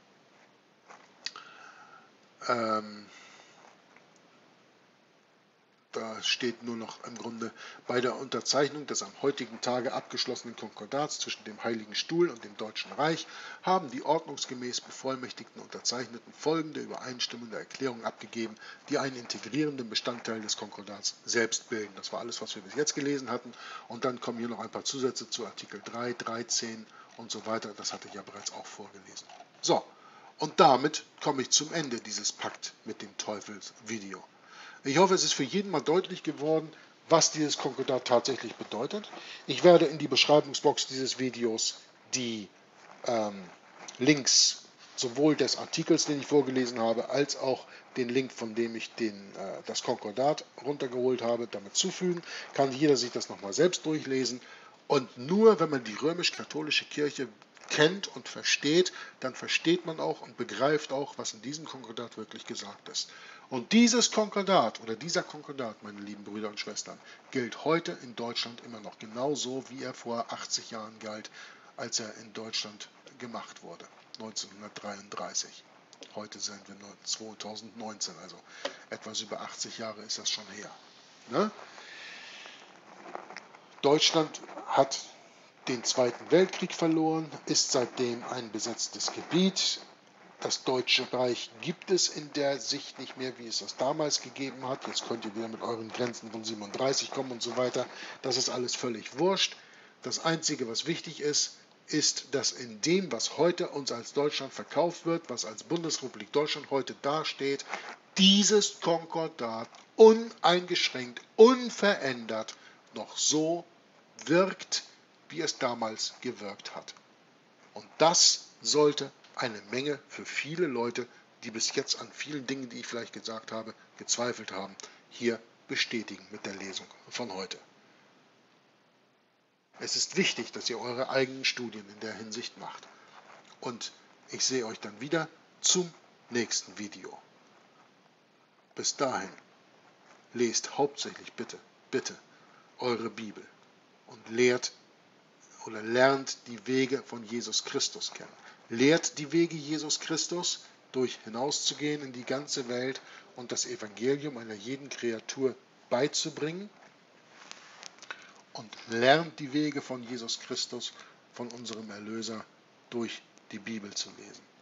Da steht nur noch im Grunde, bei der Unterzeichnung des am heutigen Tage abgeschlossenen Konkordats zwischen dem Heiligen Stuhl und dem Deutschen Reich haben die ordnungsgemäß bevollmächtigten Unterzeichneten folgende übereinstimmende Erklärung abgegeben, die einen integrierenden Bestandteil des Konkordats selbst bilden. Das war alles, was wir bis jetzt gelesen hatten. Und dann kommen hier noch ein paar Zusätze zu Artikel 3, 13 und so weiter. Das hatte ich ja bereits auch vorgelesen. So, und damit komme ich zum Ende dieses Pakt mit dem Teufels-Video. Ich hoffe, es ist für jeden mal deutlich geworden, was dieses Konkordat tatsächlich bedeutet. Ich werde in die Beschreibungsbox dieses Videos die Links sowohl des Artikels, den ich vorgelesen habe, als auch den Link, von dem ich das Konkordat runtergeholt habe, damit zufügen. Kann jeder sich das nochmal selbst durchlesen. Und nur wenn man die römisch-katholische Kirche kennt und versteht, dann versteht man auch und begreift auch, was in diesem Konkordat wirklich gesagt ist. Und dieses Konkordat oder dieser Konkordat, meine lieben Brüder und Schwestern, gilt heute in Deutschland immer noch genauso, wie er vor 80 Jahren galt, als er in Deutschland gemacht wurde, 1933. Heute sind wir 2019, also etwas über 80 Jahre ist das schon her. Ne? Deutschland hat den Zweiten Weltkrieg verloren, ist seitdem ein besetztes Gebiet. Das Deutsche Reich gibt es in der Sicht nicht mehr, wie es das damals gegeben hat. Jetzt könnt ihr wieder mit euren Grenzen von 37 kommen und so weiter. Das ist alles völlig wurscht. Das Einzige, was wichtig ist, ist, dass in dem, was heute uns als Deutschland verkauft wird, was als Bundesrepublik Deutschland heute dasteht, dieses Konkordat uneingeschränkt, unverändert noch so wirkt, wie es damals gewirkt hat. Und das sollte eine Menge für viele Leute, die bis jetzt an vielen Dingen, die ich vielleicht gesagt habe, gezweifelt haben, hier bestätigen mit der Lesung von heute. Es ist wichtig, dass ihr eure eigenen Studien in der Hinsicht macht. Und ich sehe euch dann wieder zum nächsten Video. Bis dahin, lest hauptsächlich bitte eure Bibel und lernt die Wege von Jesus Christus kennen. Lehrt die Wege Jesus Christus, durch hinauszugehen in die ganze Welt und das Evangelium einer jeden Kreatur beizubringen, und lernt die Wege von Jesus Christus, von unserem Erlöser, durch die Bibel zu lesen.